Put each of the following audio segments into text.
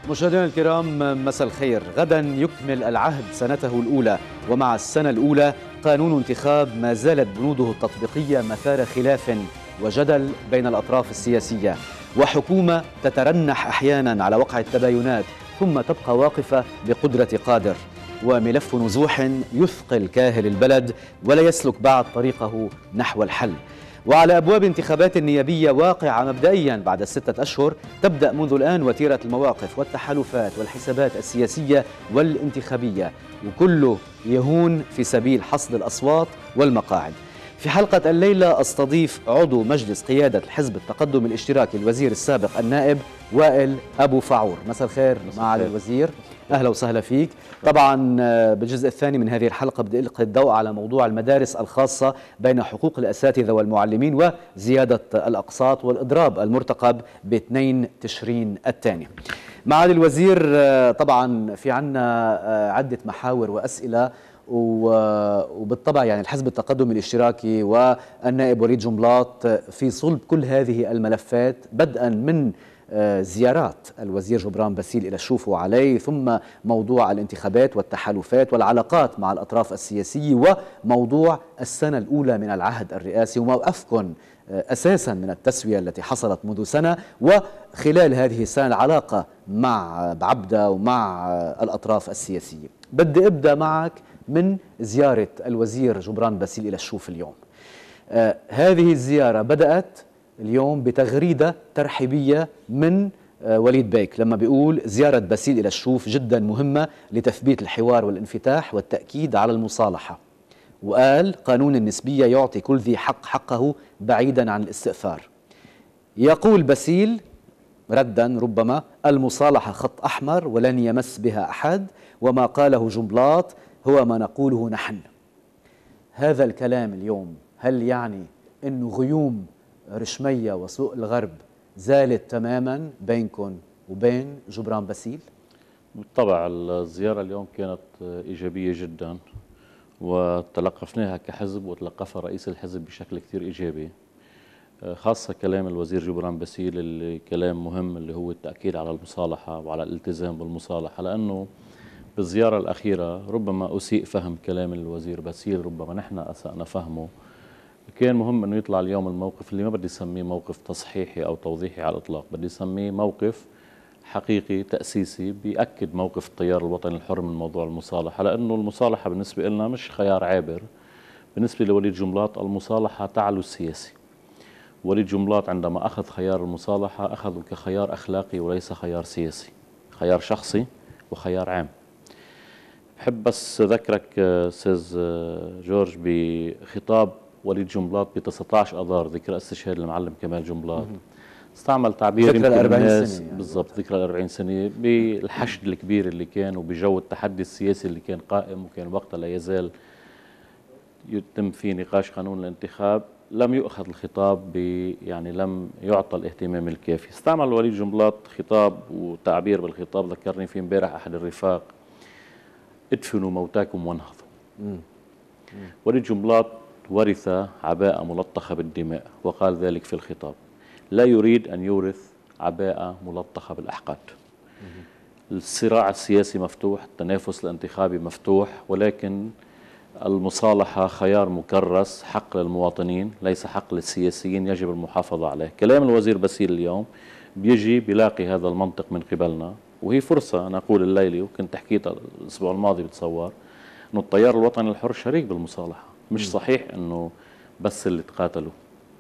مشاهدينا الكرام، مساء الخير. غدا يكمل العهد سنته الأولى، ومع السنة الأولى قانون انتخاب ما زالت بنوده التطبيقية مثار خلاف وجدل بين الأطراف السياسية، وحكومة تترنح أحيانا على وقع التباينات ثم تبقى واقفة بقدرة قادر، وملف نزوح يثقل كاهل البلد ولا يسلك بعد طريقه نحو الحل. وعلى أبواب انتخابات نيابية واقعة مبدئيا بعد 6 أشهر، تبدأ منذ الآن وتيرة المواقف والتحالفات والحسابات السياسية والانتخابية، وكله يهون في سبيل حصد الأصوات والمقاعد. في حلقة الليلة أستضيف عضو مجلس قيادة الحزب التقدم الاشتراكي الوزير السابق النائب وائل أبو فعور. مساء الخير معالي الوزير، أهلا وسهلا فيك. طبعا بالجزء الثاني من هذه الحلقة بدي ألقي الضوء على موضوع المدارس الخاصة بين حقوق الأساتذة والمعلمين وزيادة الأقساط والإضراب المرتقب ب2 تشرين الثاني. معالي الوزير، طبعا في عنا عدة محاور وأسئلة، وبالطبع يعني الحزب التقدم الاشتراكي والنائب وليد جنبلاط في صلب كل هذه الملفات، بدءا من زيارات الوزير جبران باسيل إلى الشوف وعليه، ثم موضوع الانتخابات والتحالفات والعلاقات مع الأطراف السياسية، وموضوع السنة الأولى من العهد الرئاسي وموقفكم أساسا من التسوية التي حصلت منذ سنة، وخلال هذه السنة العلاقة مع بعبدة ومع الأطراف السياسية. بدي أبدأ معك من زيارة الوزير جبران باسيل إلى الشوف اليوم. هذه الزيارة بدأت اليوم بتغريدة ترحيبية من وليد بيك لما بيقول زيارة باسيل إلى الشوف جدا مهمة لتثبيت الحوار والانفتاح والتأكيد على المصالحة، وقال قانون النسبية يعطي كل ذي حق حقه بعيدا عن الاستئثار. يقول باسيل ردا ربما: المصالحة خط أحمر ولن يمس بها أحد، وما قاله جنبلاط هو ما نقوله نحن. هذا الكلام اليوم هل يعني أنه غيوم رشمية وسوء الغرب زالت تماما بينكم وبين جبران باسيل؟ بالطبع الزيارة اليوم كانت إيجابية جدا، وتلقفناها كحزب وتلقفها رئيس الحزب بشكل كثير إيجابي، خاصة كلام الوزير جبران باسيل اللي كلام مهم، اللي هو التأكيد على المصالحة وعلى الالتزام بالمصالحة، لأنه بالزيارة الأخيرة ربما أسيء فهم كلام الوزير باسيل، ربما نحن أسأنا فهمه. كان مهم أنه يطلع اليوم الموقف اللي ما بدي أسميه موقف تصحيحي أو توضيحي على الإطلاق، بدي أسميه موقف حقيقي تأسيسي بيأكد موقف التيار الوطني الحر من موضوع المصالحة، لأنه المصالحة بالنسبة لنا مش خيار عابر. بالنسبة لوليد جنبلاط المصالحة تعلو السياسي. وليد جنبلاط عندما أخذ خيار المصالحة أخذه كخيار أخلاقي وليس خيار سياسي، خيار شخصي وخيار عام. بحب بس أذكرك أستاذ جورج بخطاب وليد جنبلاط ب 19 أذار ذكرى استشهاد المعلم كمال جنبلاط، استعمل تعبير ذكرى 40 سنة يعني. بالضبط، ذكرى 40 سنة بالحشد الكبير اللي كان وبجو التحدي السياسي اللي كان قائم، وكان وقتها لا يزال يتم فيه نقاش قانون الانتخاب. لم يؤخذ الخطاب يعني لم يعطى الاهتمام الكافي. استعمل وليد جنبلاط خطاب وتعبير بالخطاب ذكرني فيه امبارح أحد الرفاق: ادفنوا موتاكم وانهضوا. وليد جنبلاط ورث عباءة ملطخة بالدماء، وقال ذلك في الخطاب: لا يريد أن يورث عباءة ملطخة بالأحقاد. الصراع السياسي مفتوح، التنافس الانتخابي مفتوح، ولكن المصالحة خيار مكرس، حق للمواطنين ليس حق للسياسيين، يجب المحافظة عليه. كلام الوزير باسيل اليوم بيجي بيلاقي هذا المنطق من قبلنا، وهي فرصة أنا أقول الليلة، وكنت حكيتها الأسبوع الماضي بتصور، أنه التيار الوطني الحر شريك بالمصالحة. مش صحيح أنه بس اللي تقاتلوا.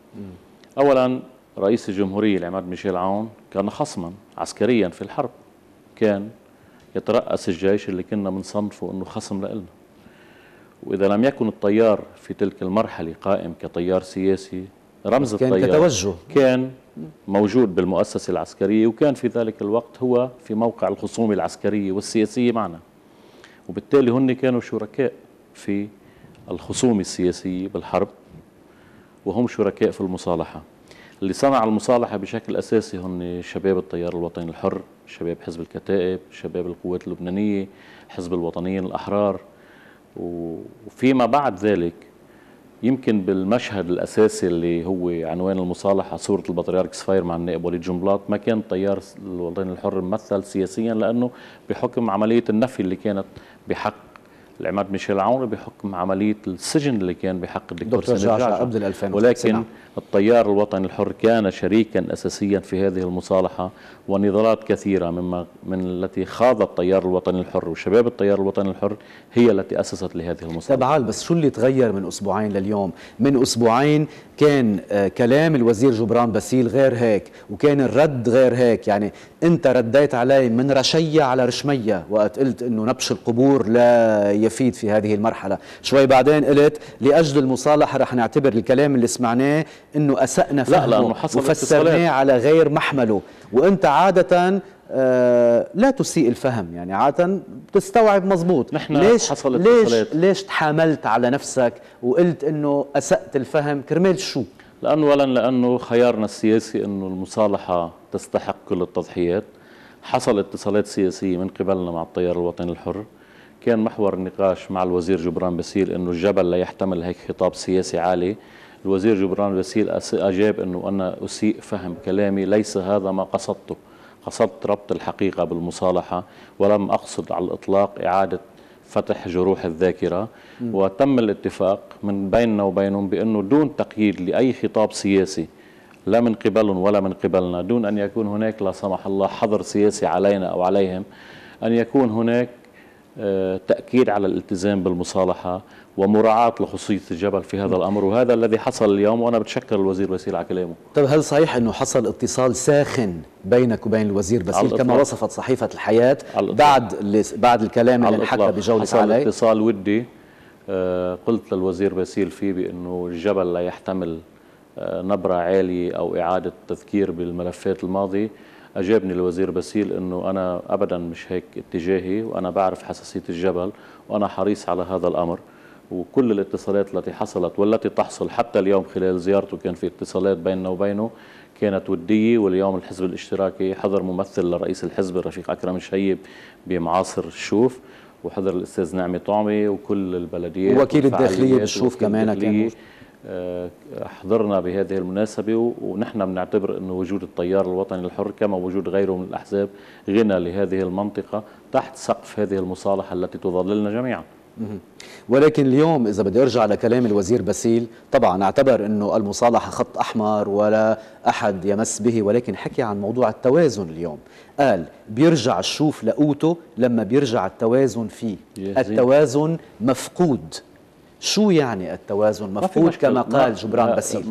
أولا رئيس الجمهورية العماد ميشيل عون كان خصما عسكريا في الحرب، كان يترأس الجيش اللي كنا بنصنفه أنه خصم لنا، وإذا لم يكن التيار في تلك المرحلة قائم كتيار سياسي، رمز التيار كتوجه كان موجود بالمؤسسة العسكرية، وكان في ذلك الوقت هو في موقع الخصومة العسكرية والسياسية معنا، وبالتالي هن كانوا شركاء في الخصومة السياسية بالحرب، وهم شركاء في المصالحة. اللي صنع المصالحة بشكل أساسي هن شباب التيار الوطني الحر، شباب حزب الكتائب، شباب القوات اللبنانية، حزب الوطنيين الأحرار. وفيما بعد ذلك يمكن بالمشهد الأساسي اللي هو عنوان المصالحة صورة البطريرك صفير مع النائب وليد جنبلاط ما كان التيار الوطني الحر ممثل سياسيا، لأنه بحكم عملية النفي اللي كانت بحق العماد ميشيل عون، بحكم عملية السجن اللي كان بحق الدكتور سمير جعجع قبل 2000. ولكن التيار الوطني الحر كان شريكا أساسيا في هذه المصالحة، ونضالات كثيرة من التي خاض التيار الوطني الحر وشباب التيار الوطني الحر هي التي أسست لهذه المصالحة. طب بس شو اللي تغير من أسبوعين لليوم؟ من أسبوعين كان كلام الوزير جبران باسيل غير هيك، وكان الرد غير هيك. يعني أنت رديت علي من رشية على رشمية وقت قلت أنه نبش القبور لا يفيد في هذه المرحلة. شوي بعدين قلت لأجل المصالحة رح نعتبر الكلام اللي سمعناه أنه أسأنا فهمه وفسرناه على غير محمله. وأنت عادة لا تسيء الفهم، يعني عادة بتستوعب مزبوط. ليش تحاملت على نفسك وقلت انه اسأت الفهم كرمال شو؟ لانه خيارنا السياسي انه المصالحة تستحق كل التضحيات. حصل اتصالات سياسية من قبلنا مع التيار الوطني الحر، كان محور النقاش مع الوزير جبران باسيل انه الجبل لا يحتمل هيك خطاب سياسي عالي. الوزير جبران باسيل اجاب انه انا اسيء فهم كلامي، ليس هذا ما قصدته، قصدت ربط الحقيقة بالمصالحة ولم أقصد على الإطلاق إعادة فتح جروح الذاكرة. وتم الاتفاق من بيننا وبينهم بأنه دون تقييد لأي خطاب سياسي لا من قبلهم ولا من قبلنا، دون أن يكون هناك لا سمح الله حظر سياسي علينا أو عليهم، أن يكون هناك تأكيد على الالتزام بالمصالحة ومراعاة لخصوصية الجبل في هذا الأمر. وهذا الذي حصل اليوم، وأنا بتشكر الوزير باسيل على كلامه. طيب هل صحيح أنه حصل اتصال ساخن بينك وبين الوزير باسيل كما وصفت صحيفة الحياة بعد الكلام اللي انحكى بجولة عليه؟ حصل اتصال ودي قلت للوزير باسيل فيه بأنه الجبل لا يحتمل نبرة عالية أو إعادة تذكير بالملفات الماضية. أجابني الوزير باسيل أنه أنا أبدا مش هيك اتجاهي، وأنا بعرف حساسية الجبل وأنا حريص على هذا الأمر. وكل الاتصالات التي حصلت والتي تحصل حتى اليوم خلال زيارته كان في اتصالات بيننا وبينه كانت ودية. واليوم الحزب الاشتراكي حضر ممثل لرئيس الحزب الرفيق أكرم الشهيب بمعاصر الشوف، وحضر الأستاذ نعمي طعمي وكل البلديات ووكيل الداخلية بالشوف كمان كان. حضرنا بهذه المناسبة، ونحن بنعتبر أنه وجود التيار الوطني الحر كما وجود غيره من الأحزاب غنى لهذه المنطقة تحت سقف هذه المصالحة التي تظللنا جميعا. ولكن اليوم إذا بدي أرجع لكلام الوزير باسيل، طبعا اعتبر أنه المصالحة خط أحمر ولا أحد يمس به، ولكن حكي عن موضوع التوازن اليوم. قال بيرجع الشوف لقوته لما بيرجع التوازن فيه. التوازن مفقود. شو يعني التوازن مفقود كما قال جبران باسيل؟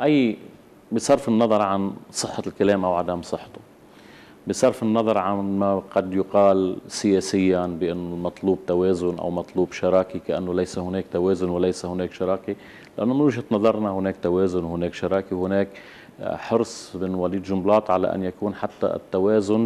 بصرف النظر عن صحة الكلام أو عدم صحته، بصرف النظر عن ما قد يقال سياسيا بأنه مطلوب توازن أو مطلوب شراكي، كأنه ليس هناك توازن وليس هناك شراكي، لأنه من وجهة نظرنا هناك توازن وهناك شراكي، وهناك حرص من وليد جنبلاط على أن يكون حتى التوازن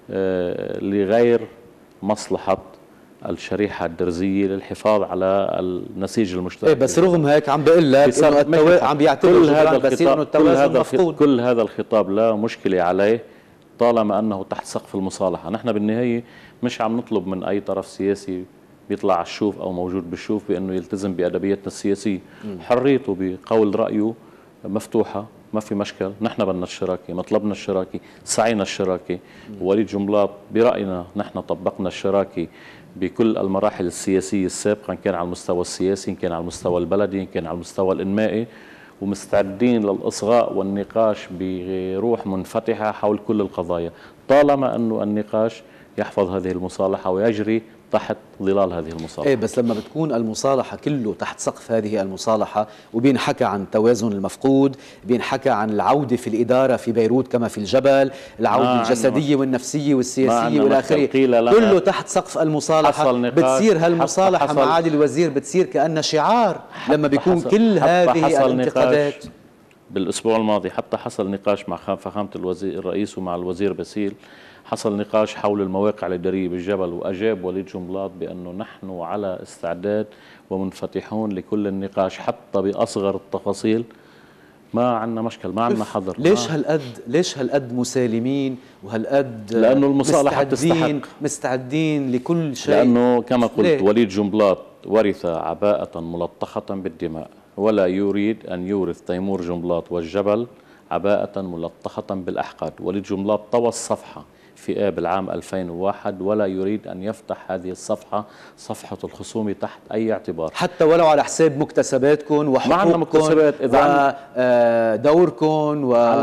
لغير مصلحة الشريحة الدرزية للحفاظ على النسيج المشترك. بس رغم هيك عم بقول لك انه عم بيعتبر جبران باسيل انه التوازن مفقود. كل هذا الخطاب لا مشكلة عليه طالما أنه تحت سقف المصالحة. نحن بالنهاية مش عم نطلب من أي طرف سياسي بيطلع على الشوف أو موجود بالشوف بأنه يلتزم بأدبياتنا السياسية. حريته بقول رأيه مفتوحة، ما في مشكل. نحن بدنا الشراكة، مطلبنا الشراكة، سعينا الشراكة. وليد جنبلاط برأينا نحن طبقنا الشراكة بكل المراحل السياسية السابقة، إن كان على المستوى السياسي، إن كان على المستوى البلدي، إن كان على المستوى الإنمائي، ومستعدين للإصغاء والنقاش بروح منفتحة حول كل القضايا طالما أنه النقاش يحفظ هذه المصالحة ويجري تحت ظلال هذه المصالحة. بس لما بتكون المصالحة كله تحت سقف هذه المصالحة وبينحكى عن التوازن المفقود، بينحكى عن العودة في الإدارة في بيروت كما في الجبل، العودة الجسدية والنفسية والسياسية والآخرية، كله تحت سقف المصالحة، بتصير هالمصالحة مع معالي الوزير بتصير كأنها شعار لما بيكون كل هذه الانتقادات. بالأسبوع الماضي حتى حصل نقاش مع فخامة الرئيس ومع الوزير باسيل، حصل نقاش حول المواقع الإدارية بالجبل، وأجاب وليد جنبلاط بأنه نحن على استعداد ومنفتحون لكل النقاش حتى بأصغر التفاصيل. ما عندنا مشكل، ما عندنا حظر. ليش هالقد مسالمين وهالقد لأنه المصالحة مستعدين لكل شيء؟ لأنه كما قلت وليد جنبلاط ورث عباءة ملطخة بالدماء ولا يريد أن يورث تيمور جنبلاط والجبل عباءة ملطخة بالأحقاد. وليد جنبلاط طوى الصفحة في آب العام 2001 ولا يريد أن يفتح هذه الصفحة، صفحة الخصوم، تحت أي اعتبار، حتى ولو على حساب مكتسباتكم وحقوقكم ودوركم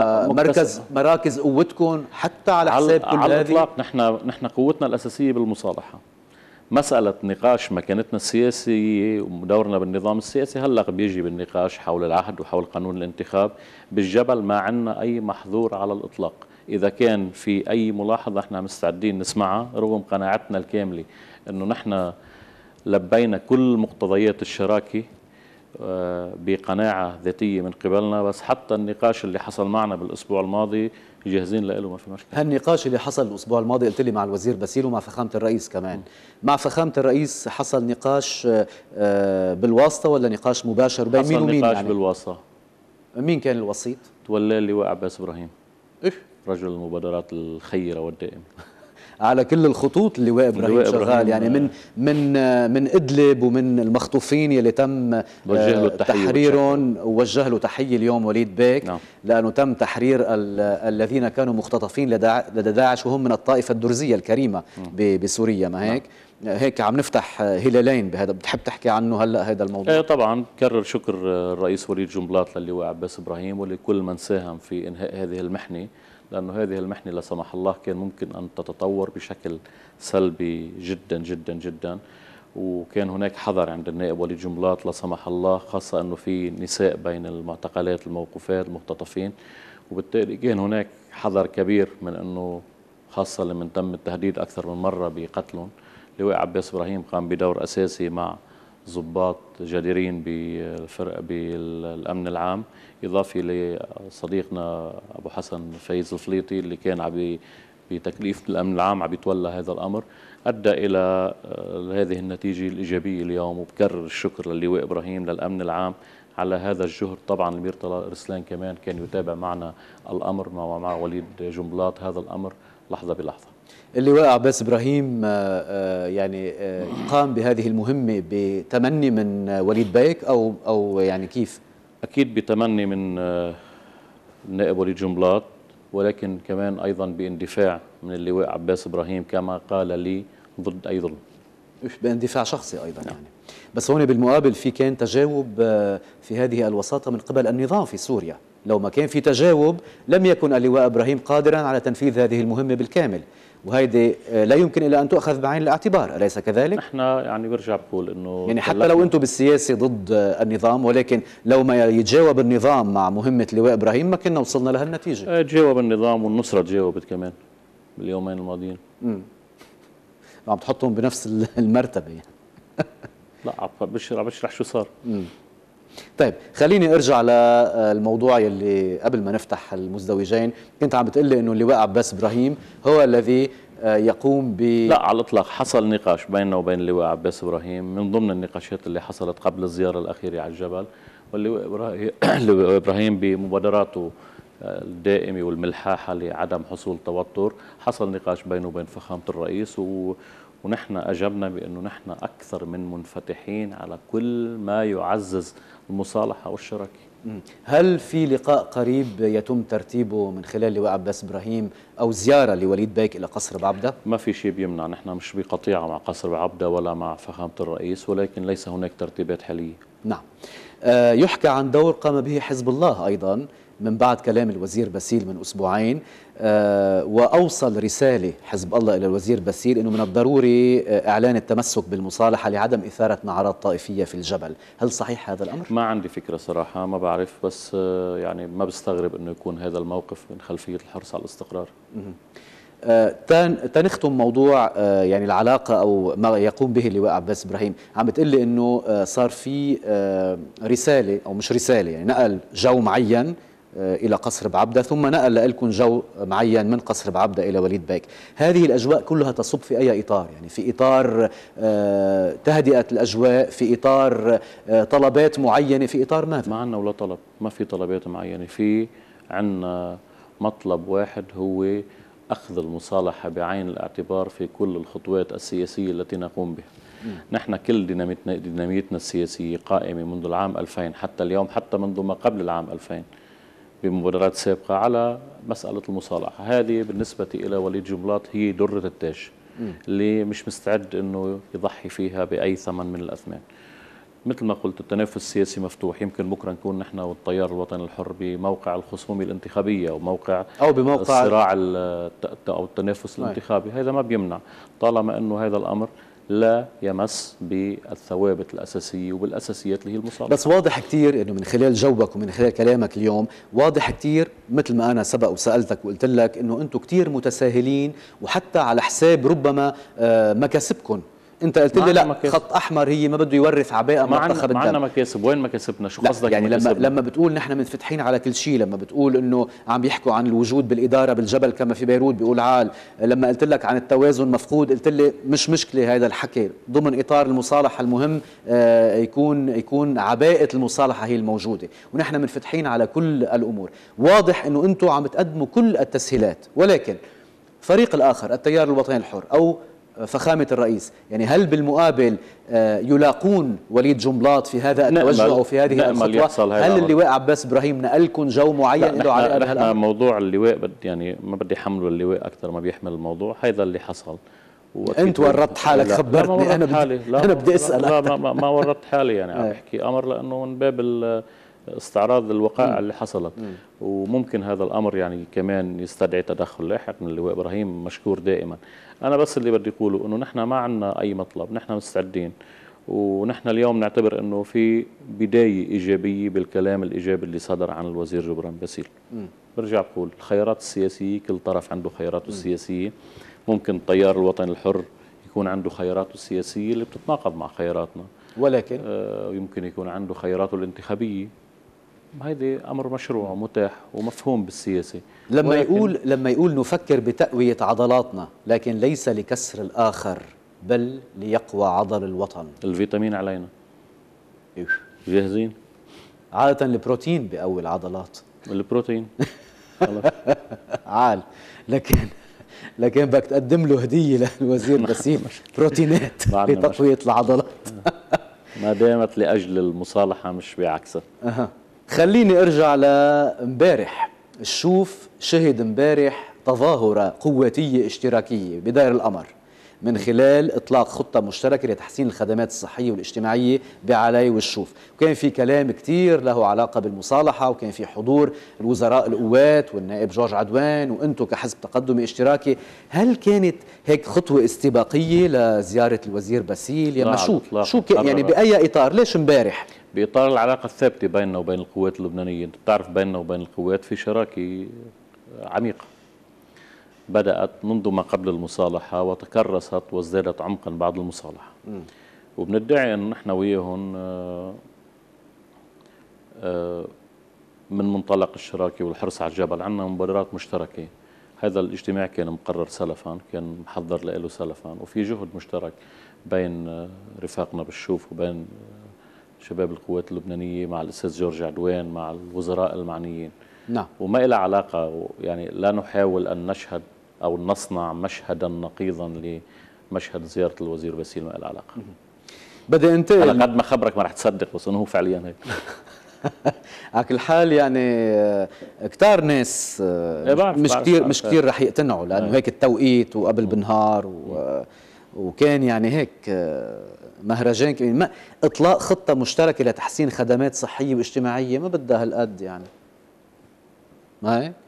ومراكز قوتكم، حتى على حساب كل هذه. على الإطلاق نحن قوتنا الأساسية بالمصالحة. مسألة نقاش مكانتنا السياسية ودورنا بالنظام السياسي هلأ بيجي بالنقاش حول العهد وحول قانون الانتخاب. بالجبل ما عندنا أي محظور على الإطلاق. إذا كان في أي ملاحظة احنا مستعدين نسمعها، رغم قناعتنا الكاملة أنه نحن لبينا كل مقتضيات الشراكة بقناعة ذاتية من قبلنا. بس حتى النقاش اللي حصل معنا بالأسبوع الماضي جاهزين له، ما في مشكلة. هالنقاش اللي حصل الأسبوع الماضي قلت لي مع الوزير باسيل ومع فخامة الرئيس كمان. مع فخامة الرئيس حصل نقاش بالواسطة ولا نقاش مباشر بين مين ومين؟ نقاش يعني بالواسطة. مين كان الوسيط؟ تولى اللواء عباس إبراهيم، إيش؟ رجل المبادرات الخيرة والدائمة على كل الخطوط. اللواء إبراهيم شغال يعني من إدلب ومن المخطوفين يلي تم تحريرهم، ووجه له تحية اليوم وليد بيك. نعم. لأنه تم تحرير الذين كانوا مختطفين لدى داعش وهم من الطائفة الدرزية الكريمة بسوريا، ما هيك؟ نعم. هيك عم نفتح هلالين بهذا. بتحب تحكي عنه هلا هذا الموضوع؟ طبعا كرر شكر الرئيس وليد جنبلاط للواء عباس إبراهيم ولكل من ساهم في إنهاء هذه المحنة، لأنه هذه المحنة لا سمح الله كان ممكن أن تتطور بشكل سلبي جدا جدا جدا. وكان هناك حذر عند النائب وليد جنبلاط لا سمح الله، خاصة أنه في نساء بين المعتقلات الموقوفات المختطفين، وبالتالي كان هناك حذر كبير من أنه خاصة لمن تم التهديد أكثر من مرة بقتلهم. لواء عباس إبراهيم قام بدور أساسي مع ضباط جديرين بالأمن العام، إضافي لصديقنا أبو حسن فايز الفليطي اللي كان بتكليف الأمن العام عم يتولى هذا الأمر، أدى إلى هذه النتيجة الإيجابية اليوم. وبكرر الشكر للواء إبراهيم للأمن العام على هذا الجهد. طبعا الأمير طلال رسلان كمان كان يتابع معنا الأمر مع وليد جنبلاط هذا الأمر لحظة بلحظة. اللواء عباس إبراهيم يعني قام بهذه المهمة بتمني من وليد بيك أو يعني كيف؟ أكيد بتمني من النائب وليد جنبلاط، ولكن كمان أيضا باندفاع من اللواء عباس إبراهيم كما قال لي ضد أي ظلم. باندفاع شخصي أيضا يعني. بس هون بالمقابل في كان تجاوب في هذه الوساطة من قبل النظام في سوريا. لو ما كان في تجاوب لم يكن اللواء إبراهيم قادرا على تنفيذ هذه المهمة بالكامل، وهيدي لا يمكن إلا أن تؤخذ بعين الاعتبار، أليس كذلك؟ نحن يعني برجع بقول إنه يعني حتى لو أنتم بالسياسة ضد النظام، ولكن لو ما يتجاوب النظام مع مهمة اللواء إبراهيم ما كنا وصلنا لهالنتيجة. تجاوب النظام والنصرة تجاوبت كمان باليومين الماضيين. عم تحطهم بنفس المرتبة يعني. لا عم بشرح شو صار. طيب خليني ارجع للموضوع يلي قبل ما نفتح المزدوجين. كنت عم بتقلي انه اللواء عباس ابراهيم هو الذي يقوم لا على الاطلاق. حصل نقاش بيننا وبين اللواء عباس ابراهيم من ضمن النقاشات اللي حصلت قبل الزياره الاخيره على الجبل، واللواء ابراهيم بمبادراته الدائمه والملحاحه لعدم حصول توتر، حصل نقاش بينه وبين فخامه الرئيس ونحن أجبنا بأنه نحن أكثر من منفتحين على كل ما يعزز المصالحة والشراكة. هل في لقاء قريب يتم ترتيبه من خلال لواء عباس إبراهيم أو زيارة لوليد بيك إلى قصر بعبدة؟ ما في شيء بيمنع. نحن مش بقطيعة مع قصر بعبدة ولا مع فخامة الرئيس، ولكن ليس هناك ترتيبات حالية. نعم. يحكى عن دور قام به حزب الله أيضا من بعد كلام الوزير باسيل من أسبوعين، وأوصل رسالة حزب الله إلى الوزير باسيل أنه من الضروري إعلان التمسك بالمصالحة لعدم إثارة نعرات طائفية في الجبل. هل صحيح هذا الأمر؟ ما عندي فكرة صراحة، ما بعرف، بس يعني ما بستغرب أنه يكون هذا الموقف من خلفية الحرص على الاستقرار. تنختم موضوع يعني العلاقة أو ما يقوم به اللواء عباس إبراهيم. عم بتقلي أنه صار في رسالة أو مش رسالة، يعني نقل جو معين إلى قصر بعبدة ثم نقل لكم جو معين من قصر بعبدة إلى وليد بيك. هذه الأجواء كلها تصب في أي إطار؟ يعني في إطار تهدئة الأجواء، في إطار طلبات معينة، في إطار ماذا؟ ما عندنا ولا طلب، ما في طلبات معينة. في عندنا مطلب واحد هو أخذ المصالحة بعين الاعتبار في كل الخطوات السياسية التي نقوم بها. نحن كل ديناميتنا السياسية قائمة منذ العام 2000 حتى اليوم، حتى منذ ما قبل العام 2000 بمبادرات سابقة على مسألة المصالحة. هذه بالنسبة إلى وليد جنبلاط هي درة التاج اللي مش مستعد أنه يضحي فيها بأي ثمن من الأثمان. مثل ما قلت التنافس السياسي مفتوح، يمكن بكره نكون نحن والتيار الوطني الحر بموقع الخصومة الانتخابية أو بموقع الصراع أو التنافس الانتخابي. هذا ما بيمنع طالما أنه هذا الأمر لا يمس بالثوابت الأساسية وبالأساسيات اللي هي المصالحة. بس واضح كتير أنه من خلال جوبك ومن خلال كلامك اليوم واضح كتير، مثل ما أنا سبق وسألتك وقلت لك أنه أنتم كتير متساهلين وحتى على حساب ربما مكاسبكم. انت قلت لي لا خط احمر هي ما بده يورث عباءه مرتخب الدم. معنا مكاسب، وين مكاسبنا؟ شو قصدك؟ يعني لما بتقول نحن منفتحين على كل شيء، لما بتقول انه عم بيحكوا عن الوجود بالاداره بالجبل كما في بيروت بيقول عال، لما قلت لك عن التوازن مفقود قلت لي مش مشكله هذا الحكي ضمن اطار المصالحه، المهم يكون عباءه المصالحه هي الموجوده، ونحن منفتحين على كل الامور. واضح انه انتم عم تقدموا كل التسهيلات، ولكن الفريق الاخر التيار الوطني الحر او فخامة الرئيس، يعني هل بالمقابل يلاقون وليد جنبلاط في هذا التوجه أو في هذه الخطوة؟ هل اللواء عباس إبراهيم نقلكم جو معين له على هذا الأمر؟ موضوع اللواء يعني ما بدي حمله اللواء أكثر ما بيحمل الموضوع، هذا اللي حصل. أنت ورطت حالك، خبرتني. أنا بدي أسأل. لا ما ورطت حالي، يعني عم بحكي أمر لأنه من باب استعراض الوقائع اللي حصلت. وممكن هذا الأمر يعني كمان يستدعي تدخل لاحق من اللواء إبراهيم، مشكور دائما. أنا بس اللي بدي أقوله إنه نحن ما عندنا أي مطلب، نحن مستعدين، ونحن اليوم نعتبر إنه في بداية إيجابية بالكلام الإيجابي اللي صدر عن الوزير جبران باسيل. برجع بقول الخيارات السياسية كل طرف عنده خياراته السياسية، ممكن التيار الوطني الحر يكون عنده خياراته السياسية اللي بتتناقض مع خياراتنا، ولكن يمكن يكون عنده خياراته الانتخابية. هذا أمر مشروع ومتاح ومفهوم بالسياسة. لما يقول نفكر بتقوية عضلاتنا لكن ليس لكسر الآخر بل ليقوى عضل الوطن. الفيتامين علينا جاهزين. عادة البروتين بقوي العضلات. البروتين عال، لكن بدك تقدم له هدية للوزير باسيل، بروتينات لتقوية العضلات. ما دامت لأجل المصالحة مش بعكسها. خليني ارجع لامبارح. الشوف شهد امبارح تظاهرة قواتية اشتراكية بدائر القمر من خلال اطلاق خطة مشتركة لتحسين الخدمات الصحية والاجتماعية بعلاي والشوف، وكان في كلام كتير له علاقة بالمصالحة، وكان في حضور الوزراء القوات والنائب جورج عدوان وانتم كحزب تقدمي اشتراكي. هل كانت هيك خطوة استباقية لزيارة الوزير باسيل؟ يعني شو يعني بأي إطار؟ ليش امبارح؟ بإطار العلاقة الثابتة بيننا وبين القوات اللبنانية. انت بتعرف بيننا وبين القوات في شراكة عميقة بدأت منذ ما قبل المصالحة وتكرست وازدادت عمقا بعد المصالحة. وبندعي أن نحن وياهم من منطلق الشراكة والحرص على الجبل عندنا مبادرات مشتركة. هذا الاجتماع كان مقرر سلفا، كان محضر له سلفا، وفي جهد مشترك بين رفاقنا بالشوف وبين شباب القوات اللبنانية مع الأستاذ جورج عدوان مع الوزراء المعنيين. نعم. وما إلى علاقة، يعني لا نحاول أن نشهد أو نصنع مشهدا نقيضا لمشهد زيارة الوزير باسيل، ما إلى علاقة. بدي انتقل. أنا قد ما خبرك ما رح تصدق، بس إنه هو فعليا هيك. على كل حال يعني كتار ناس مش كتير رح يقتنعوا، لأنه هيك التوقيت وقبل بنهار وكان يعني هيك مهرجان كمان. إطلاق خطة مشتركة لتحسين خدمات صحية واجتماعية ما بدها هالقد، يعني ما هيك؟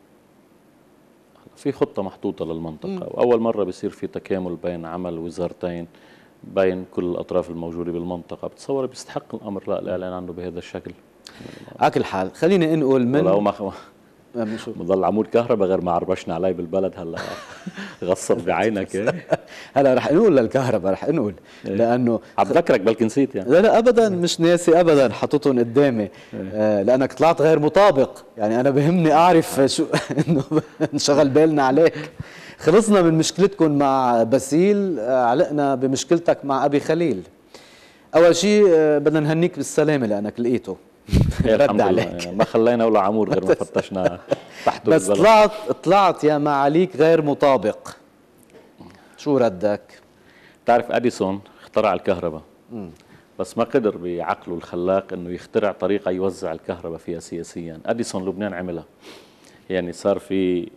في خطة محطوطة للمنطقة، وأول مرة بيصير في تكامل بين عمل وزارتين بين كل الأطراف الموجودة بالمنطقة. بتصور بيستحق الأمر لا الإعلان عنه بهذا الشكل. على كل حال خليني انقل من ولو ما بضل عمود كهرباء غير ما عربشنا علي بالبلد. هلا غصت بعينك. هلا رح نقول للكهرباء، رح نقول لانه عم بذكرك بلكي نسيت يعني. لا ابدا مش ناسي ابدا، حطيتهم قدامي لانك طلعت غير مطابق. يعني انا بهمني اعرف شو انه انشغل بالنا عليك. خلصنا من مشكلتكم مع باسيل، علقنا بمشكلتك مع ابي خليل. اول شيء بدنا نهنيك بالسلامه لانك لقيته. رد عليك. ما خلينا ولا عمود غير ما فتشنا تحته. بس طلعت يا معاليك غير مطابق. شو ردك؟ بتعرف اديسون اخترع الكهرباء، بس ما قدر بعقله الخلاق انه يخترع طريقه يوزع الكهرباء فيها سياسيا. اديسون لبنان عملها، يعني صار في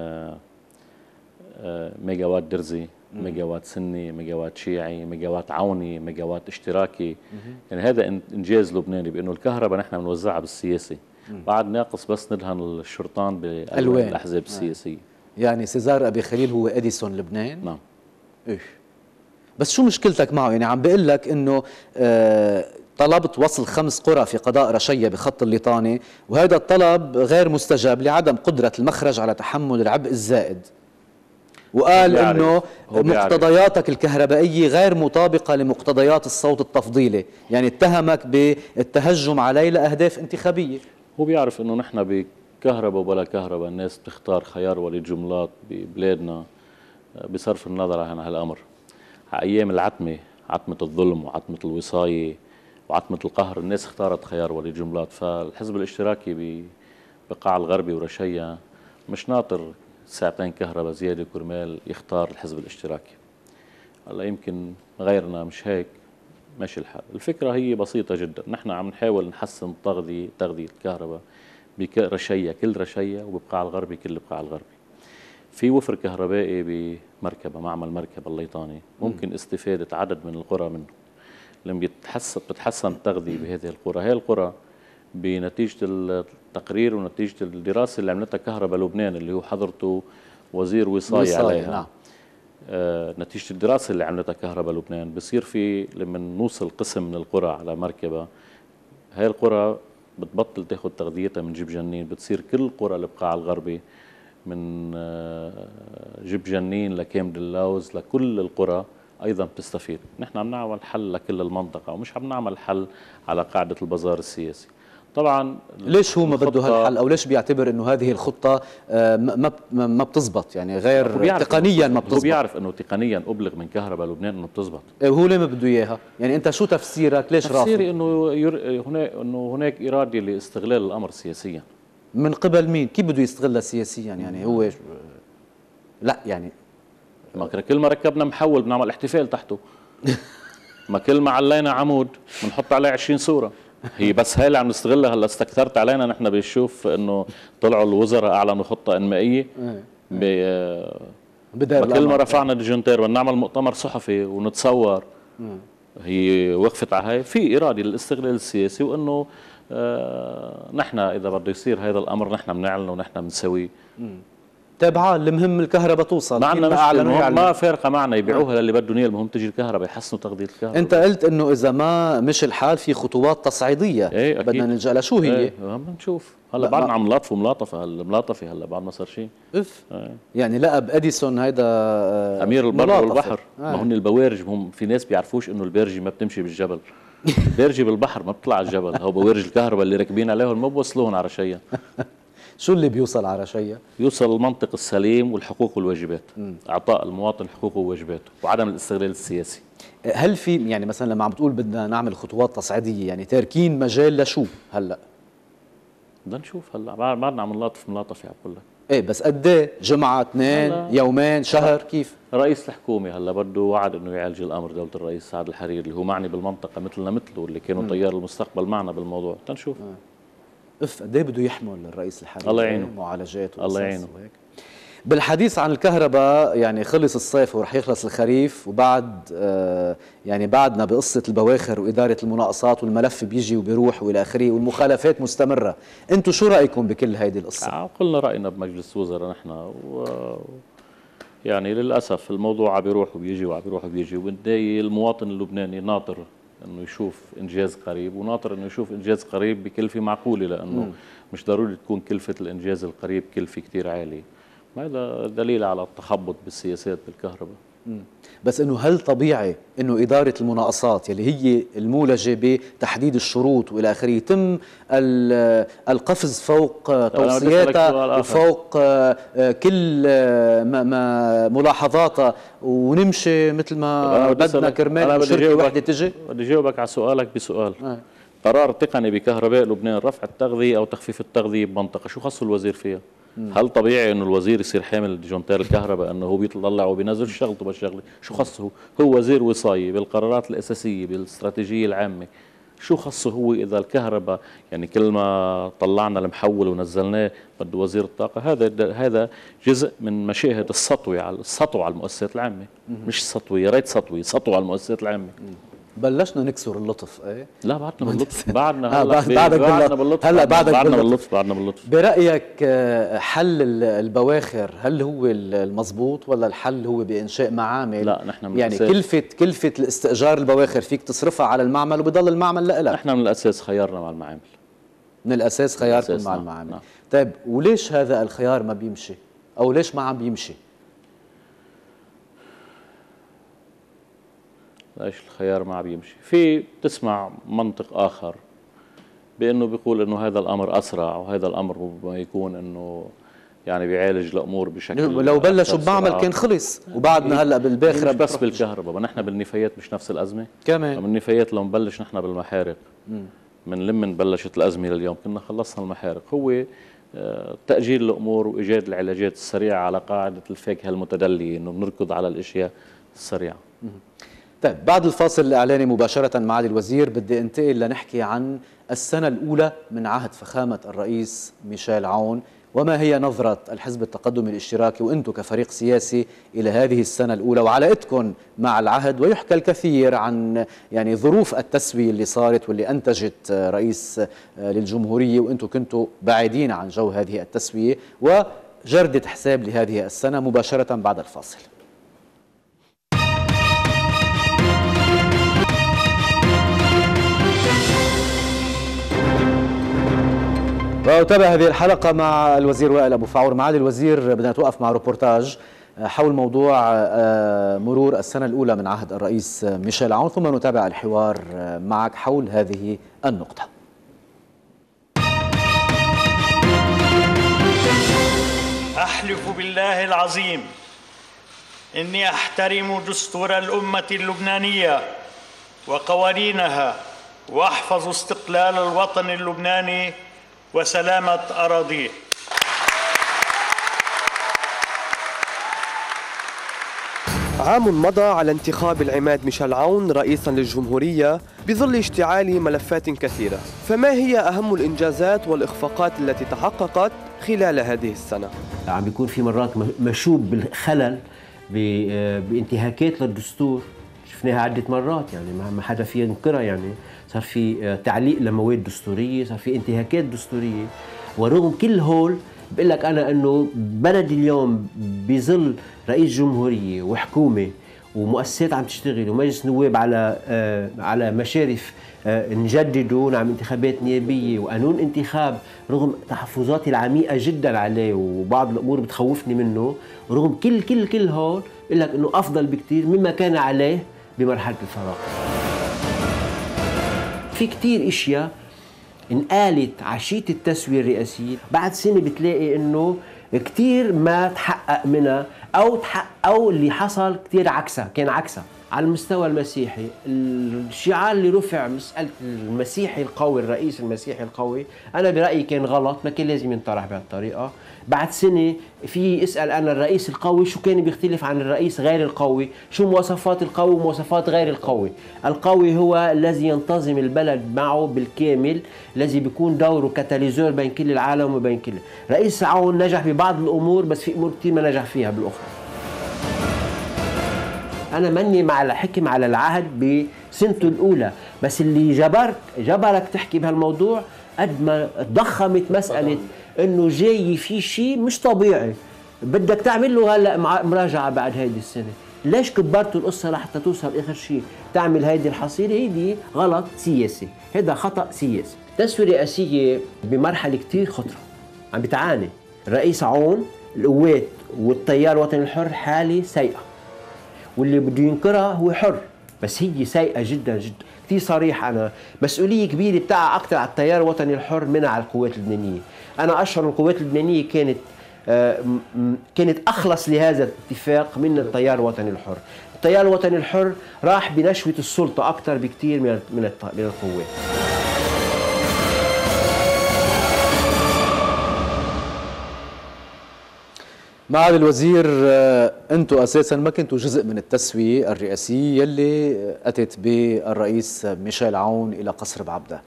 ميجا وات درزي، ميجا وات سني، ميجا وات شيعي، ميجا وات عوني، ميجا وات اشتراكي. يعني هذا انجاز لبناني بانه الكهرباء نحن بنوزعها بالسياسي، بعد ناقص بس ندهن الشرطان بالوان الاحزاب السياسيه. يعني سيزار ابي خليل هو اديسون لبنان؟ نعم. ايش بس شو مشكلتك معه؟ يعني عم بقول لك انه طلبت وصل 5 قرى في قضاء رشية بخط الليطاني، وهذا الطلب غير مستجاب لعدم قدرة المخرج على تحمل العبء الزائد، وقال انه مقتضياتك الكهربائية غير مطابقة لمقتضيات الصوت التفضيلي، يعني اتهمك بالتهجم عليه لأهداف انتخابية. هو بيعرف انه نحن بكهرباء وبلا كهرباء الناس بتختار خيار ولي جملات ببلادنا بصرف النظر عن هالامر. ايام العتمه، عتمه الظلم وعتمه الوصايه وعتمه القهر، الناس اختارت خيار ولي جملات. فالحزب الاشتراكي بقاع الغربي ورشيا مش ناطر ساعتين كهرباء زياده كرمال يختار الحزب الاشتراكي. هلا يمكن غيرنا مش هيك، ماشي الحال. الفكره هي بسيطه جدا، نحن عم نحاول نحسن تغذيه الكهرباء برشيا، كل رشيا، وبقاع الغربي كل بقاع الغربي. في وفر كهربائي بمركبه، معمل مركبه الليطاني، ممكن استفاده عدد من القرى منه. لما بتتحسن التغذيه بهذه القرى، هي القرى بنتيجه التقرير ونتيجه الدراسه اللي عملتها كهرباء لبنان اللي هو حضرته وزير وصاية عليها. نعم. نتيجه الدراسه اللي عملتها كهرباء لبنان بصير في لما نوصل قسم من القرى على مركبه، هاي القرى بتبطل تاخذ تغذيتها من جيب جنين، بتصير كل القرى البقاع الغربي من جيب جنين لكامل اللوز لكل القرى ايضا بتستفيد. نحن عم نعمل حل لكل المنطقه، ومش عم نعمل حل على قاعده البازار السياسي. طبعا ليش هو ما بده هالحل، او ليش بيعتبر انه هذه الخطه ما بتزبط، يعني غير تقنيا ما بتزبط؟ هو بيعرف انه تقنيا ابلغ من كهرباء لبنان انه بتزبط. وهو ليه ما بده اياها؟ يعني انت شو تفسيرك؟ ليش رافض؟ تفسيري انه هناك اراده لاستغلال الامر سياسيا. من قبل مين؟ كيف بده يستغلها سياسيا؟ يعني هو لا يعني ما كل ما ركبنا محول بنعمل احتفال تحته. ما كل ما علينا عمود بنحط عليه 20 صوره. هي بس هاي اللي عم نستغلها. هلا استكثرت علينا نحن بنشوف انه طلعوا الوزراء اعلنوا خطه انمائيه. كل ما رفعنا ديجنتير ونعمل مؤتمر صحفي ونتصور. هي وقفت على هاي. في اراده للاستغلال السياسي، وانه نحن اذا بده يصير هذا الامر نحن بنعلنه ونحن بنسويه. تابعة، المهم الكهرباء توصل. معنا ما فارقه معنا، يبيعوها للي بدهم اياه، المهم تجي الكهرباء، يحسنوا تغذيه الكهرباء. انت قلت انه اذا ما مش الحال في خطوات تصعيديه بدنا نلجا لها، شو هي؟ بنشوف هلا بعدنا عم نلاطفوا ملاطفه هلا بعد ما صار شيء. يعني لقب اديسون هيدا امير البر والبحر. ما هن البوارج، هم في ناس بيعرفوش انه البارجه ما بتمشي بالجبل. البارجه بالبحر ما بتطلع على الجبل. هو بوارج الكهرباء اللي راكبين عليهم ما بوصلوهم على رشيا. شو اللي بيوصل على رشيا؟ يوصل المنطق السليم والحقوق والواجبات. اعطاء المواطن حقوقه وواجباته وعدم الاستغلال السياسي. هل في يعني مثلا لما عم بتقول بدنا نعمل خطوات تصعيديه، يعني تاركين مجال لشو هلا؟ بدنا نشوف هلا بعدنا عم نلاطف ملاطفه عم بقول لك. ايه بس قد ايه؟ جمعه، اثنين، يومين، شهر، كيف؟ رئيس الحكومه هلا بده وعد انه يعالج الامر، دوله الرئيس سعد الحريري اللي هو معني بالمنطقه مثلنا مثله اللي كانوا تيار المستقبل معنا بالموضوع. تنشوف. قد ايه بده يحمل الرئيس الحريري؟ الله يعينه. معالجات الله يعينه. بالحديث عن الكهرباء، يعني خلص الصيف ورح يخلص الخريف، وبعد يعني بعدنا بقصة البواخر وإدارة المناقصات، والملف بيجي وبيروح وإلى آخره، والمخالفات مستمرة. أنتم شو رأيكم بكل هيدي القصة؟ قلنا رأينا بمجلس الوزراء نحن، يعني للأسف الموضوع عم بيروح وبيجي وعم بيروح وبيجي، وبدي المواطن اللبناني ناطر انه يشوف انجاز قريب، وناطر انه يشوف انجاز قريب بكلفه معقوله، لانه مش ضروري تكون كلفه الانجاز القريب كلفه كثير عاليه. هذا دليل على التخبط بالسياسات بالكهرباء. بس انه هل طبيعي انه اداره المناقصات يلي هي المولجه بتحديد الشروط والى اخره يتم القفز فوق توصياتها وفوق كل ملاحظاتها، ونمشي مثل ما بدنا كرمال شركه وحده تجي؟ بدي جاوبك على سؤالك بسؤال. قرار تقني بكهرباء لبنان رفع التغذيه او تخفيف التغذيه بمنطقه، شو خصه الوزير فيها؟ هل طبيعي انه الوزير يصير حامل جونتير الكهرباء انه هو بيطلع وبينزل شغلته بالشغله؟ شو خصه؟ هو وزير وصاية بالقرارات الاساسيه بالاستراتيجيه العامه. شو خصه هو اذا الكهرباء يعني كل ما طلعنا المحول ونزلناه بده وزير الطاقه؟ هذا جزء من مشاهد السطو على المؤسسات العامه. مش سطوه، يا ريت سطو على المؤسسات العامه. بلشنا نكسر اللطف. ايه لا بعدنا باللطف، بعدنا بعدك باللطف، هلا بعدنا باللطف. برأيك حل البواخر هل هو المضبوط ولا الحل هو بإنشاء معامل؟ لا نحن من يعني كلفة الاستئجار البواخر فيك تصرفها على المعمل وبضل المعمل لإلك. نحن من الأساس خيارنا مع المعامل. من الأساس خياركم مع المعامل. نعم. طيب وليش هذا الخيار ما بيمشي؟ أو ليش ما عم بيمشي؟ ليش الخيار ما عم بيمشي؟ في تسمع منطق آخر بأنه بيقول أنه هذا الأمر أسرع وهذا الأمر ربما يكون أنه يعني بيعالج الأمور بشكل لو بلشوا بمعمل كان خلص وبعدنا هلا بالباخرة. مش بس بالكهرباء، ما نحن بالنفايات مش نفس الأزمة كمان. بالنفايات لو نبلش نحن بالمحارق من لما بلشت الأزمة لليوم كنا خلصنا المحارق. هو تأجيل الأمور وإيجاد العلاجات السريعة على قاعدة الفاكهة المتدلية، إنه بنركض على الأشياء السريعة. طيب بعد الفاصل الإعلاني مباشرة معالي الوزير بدي انتقل لنحكي عن السنة الأولى من عهد فخامة الرئيس ميشيل عون، وما هي نظرة الحزب التقدمي الاشتراكي وأنتم كفريق سياسي إلى هذه السنة الأولى وعلاقتكم مع العهد. ويحكى الكثير عن يعني ظروف التسوية اللي صارت واللي أنتجت رئيس للجمهورية، وأنتم كنتوا بعيدين عن جو هذه التسوية، وجردة حساب لهذه السنة مباشرة بعد الفاصل. وأتابع هذه الحلقة مع الوزير وائل أبو فعور. معالي الوزير بدنا نتوقف مع روبورتاج حول موضوع مرور السنة الأولى من عهد الرئيس ميشيل عون، ثم نتابع الحوار معك حول هذه النقطة. أحلف بالله العظيم إني أحترم دستور الأمة اللبنانية وقوانينها، وأحفظ استقلال الوطن اللبناني وسلامة أراضيه. عام مضى على انتخاب العماد ميشيل عون رئيساً للجمهورية بظل اشتعال ملفات كثيرة، فما هي أهم الإنجازات والإخفاقات التي تحققت خلال هذه السنة؟ عم بيكون في مرات مشوب بالخلل بانتهاكات للدستور، شفناها عدة مرات، يعني ما حدا فيه ينكرها. يعني صار في تعليق لمواد دستورية، صار في انتهاكات دستورية، ورغم كل هول بقول لك أنا أنه بلد اليوم بظل رئيس جمهورية وحكومة ومؤسسات عم تشتغل ومجلس نواب على مشارف نجددوا، نعمل انتخابات نيابية وقانون انتخاب رغم تحفظاتي العميقة جدا عليه وبعض الأمور بتخوفني منه، ورغم كل هول بقول لك أنه أفضل بكتير مما كان عليه بمرحلة الفراغ. في كتير اشياء انقالت عشية التسوية الرئاسية، بعد سنة بتلاقي انه كتير ما تحقق منها او اللي حصل كتير كان عكسها. على المستوى المسيحي الشعار اللي رفع مسألة المسيحي القوي، الرئيس المسيحي القوي، أنا برأيي كان غلط، ما كان لازم ينطرح بهالطريقة. بعد سنة في اسأل أنا الرئيس القوي شو كان بيختلف عن الرئيس غير القوي، شو مواصفات القوي ومواصفات غير القوي. القوي هو الذي ينتظم البلد معه بالكامل، الذي بيكون دوره كاتاليزور بين كل العالم وبين كل. رئيس عون نجح ببعض الأمور بس في أمور كتير ما نجح فيها بالأخرى. أنا مني مع الحكم على العهد بسنته الأولى، بس اللي جبرك تحكي بهالموضوع قد ما ضخمت مسألة إنه جاي في شيء مش طبيعي بدك تعمل له هلا مراجعة بعد هيدي السنة. ليش كبرتوا القصة لحتى توصل آخر شيء تعمل هيدي الحصيلة؟ هيدي غلط سياسي، هذا خطأ سياسي. التسوية الرئاسية بمرحلة كتير خطرة عم بتعاني. الرئيس عون القوات والتيار الوطني الحر حالة سيئة، واللي بده ينكرها هو حر، بس هي سيئة جدا جدا. كثير صريح، أنا مسؤولية كبيرة بتاعها أكثر على التيار الوطني الحر منها على القوات اللبنانية. أنا أشعر القوات اللبنانية كانت أخلص لهذا الاتفاق من التيار الوطني الحر. التيار الوطني الحر راح بنشوة السلطة أكثر بكثير من القوات. معالي الوزير، أنتم أساسا ما كنتوا جزء من التسوية الرئاسية يلي أتت بالرئيس ميشيل عون إلى قصر بعبدة،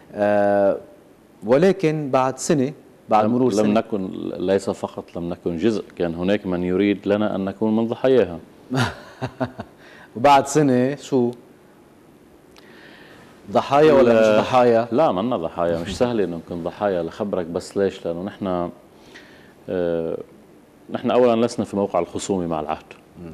ولكن بعد سنة، بعد مرور سنة لم نكن، ليس فقط لم نكن جزء، كان هناك من يريد لنا أن نكون من ضحاياها. وبعد سنة شو؟ ضحايا ولا مش ضحايا؟ لا، منا ضحايا، مش سهل انه نكون ضحايا. لخبرك بس ليش؟ لانه نحن اولا لسنا في موقع الخصومه مع العهد،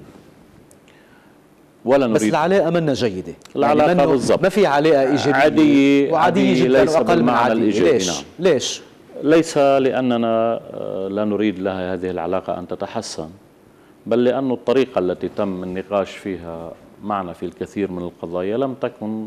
ولا نريد. بس العلاقه منا جيده، العلاقه يعني بالضبط ما في علاقه ايجابيه، عاديه، وعاديه جدا ليس واقل من عاديه. ليش؟ نعم. ليش؟ ليس لاننا لا نريد لها هذه العلاقه ان تتحسن، بل لأن الطريقه التي تم النقاش فيها معنا في الكثير من القضايا لم تكن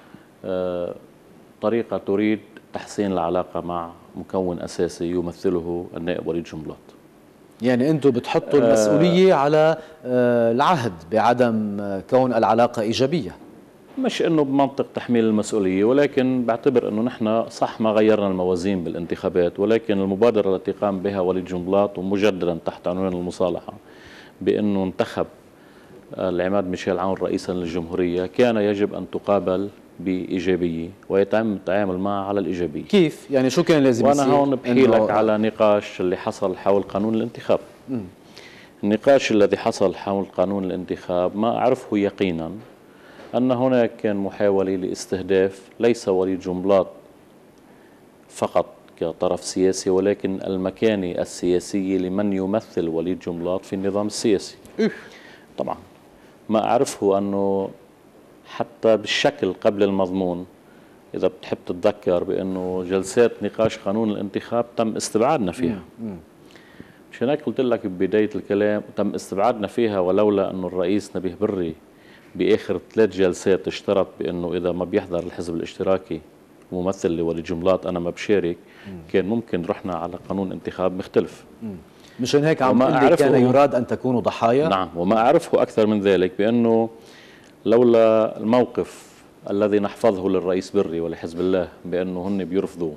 طريقة تريد تحسين العلاقة مع مكون أساسي يمثله النائب وليد جنبلاط. يعني أنتم بتحطوا المسؤولية على العهد بعدم كون العلاقة إيجابية؟ مش أنه بمنطق تحميل المسؤولية، ولكن بعتبر أنه نحن صح ما غيرنا الموازين بالانتخابات، ولكن المبادرة التي قام بها وليد جنبلاط ومجددا تحت عنوان المصالحة بأنه انتخب العماد ميشيل عون رئيسا للجمهورية كان يجب أن تقابل بإيجابية ويتم التعامل معها على الإيجابية. كيف؟ يعني شو كان لازم يصير؟ وأنا هون بحكي لك على نقاش اللي حصل حول قانون الانتخاب. النقاش الذي حصل حول قانون الانتخاب ما أعرفه يقينا أن هناك كان محاولة لاستهداف ليس وليد جنبلاط فقط كطرف سياسي، ولكن المكانة السياسية لمن يمثل وليد جنبلاط في النظام السياسي. طبعا ما أعرفه أنه حتى بالشكل قبل المضمون، إذا بتحب تتذكر بأنه جلسات نقاش قانون الانتخاب تم استبعادنا فيها. مشان هيك قلت لك ببداية الكلام تم استبعادنا فيها، ولولا أنه الرئيس نبيه بري بآخر 3 جلسات اشترط بأنه إذا ما بيحضر الحزب الاشتراكي ممثل لوليد جنبلاط أنا ما بشارك، كان ممكن رحنا على قانون انتخاب مختلف. مشان هيك عم تقول كان يراد أن تكونوا ضحايا؟ نعم، وما أعرفه أكثر من ذلك بأنه لولا الموقف الذي نحفظه للرئيس بري ولحزب الله بأنه هن بيرفضوا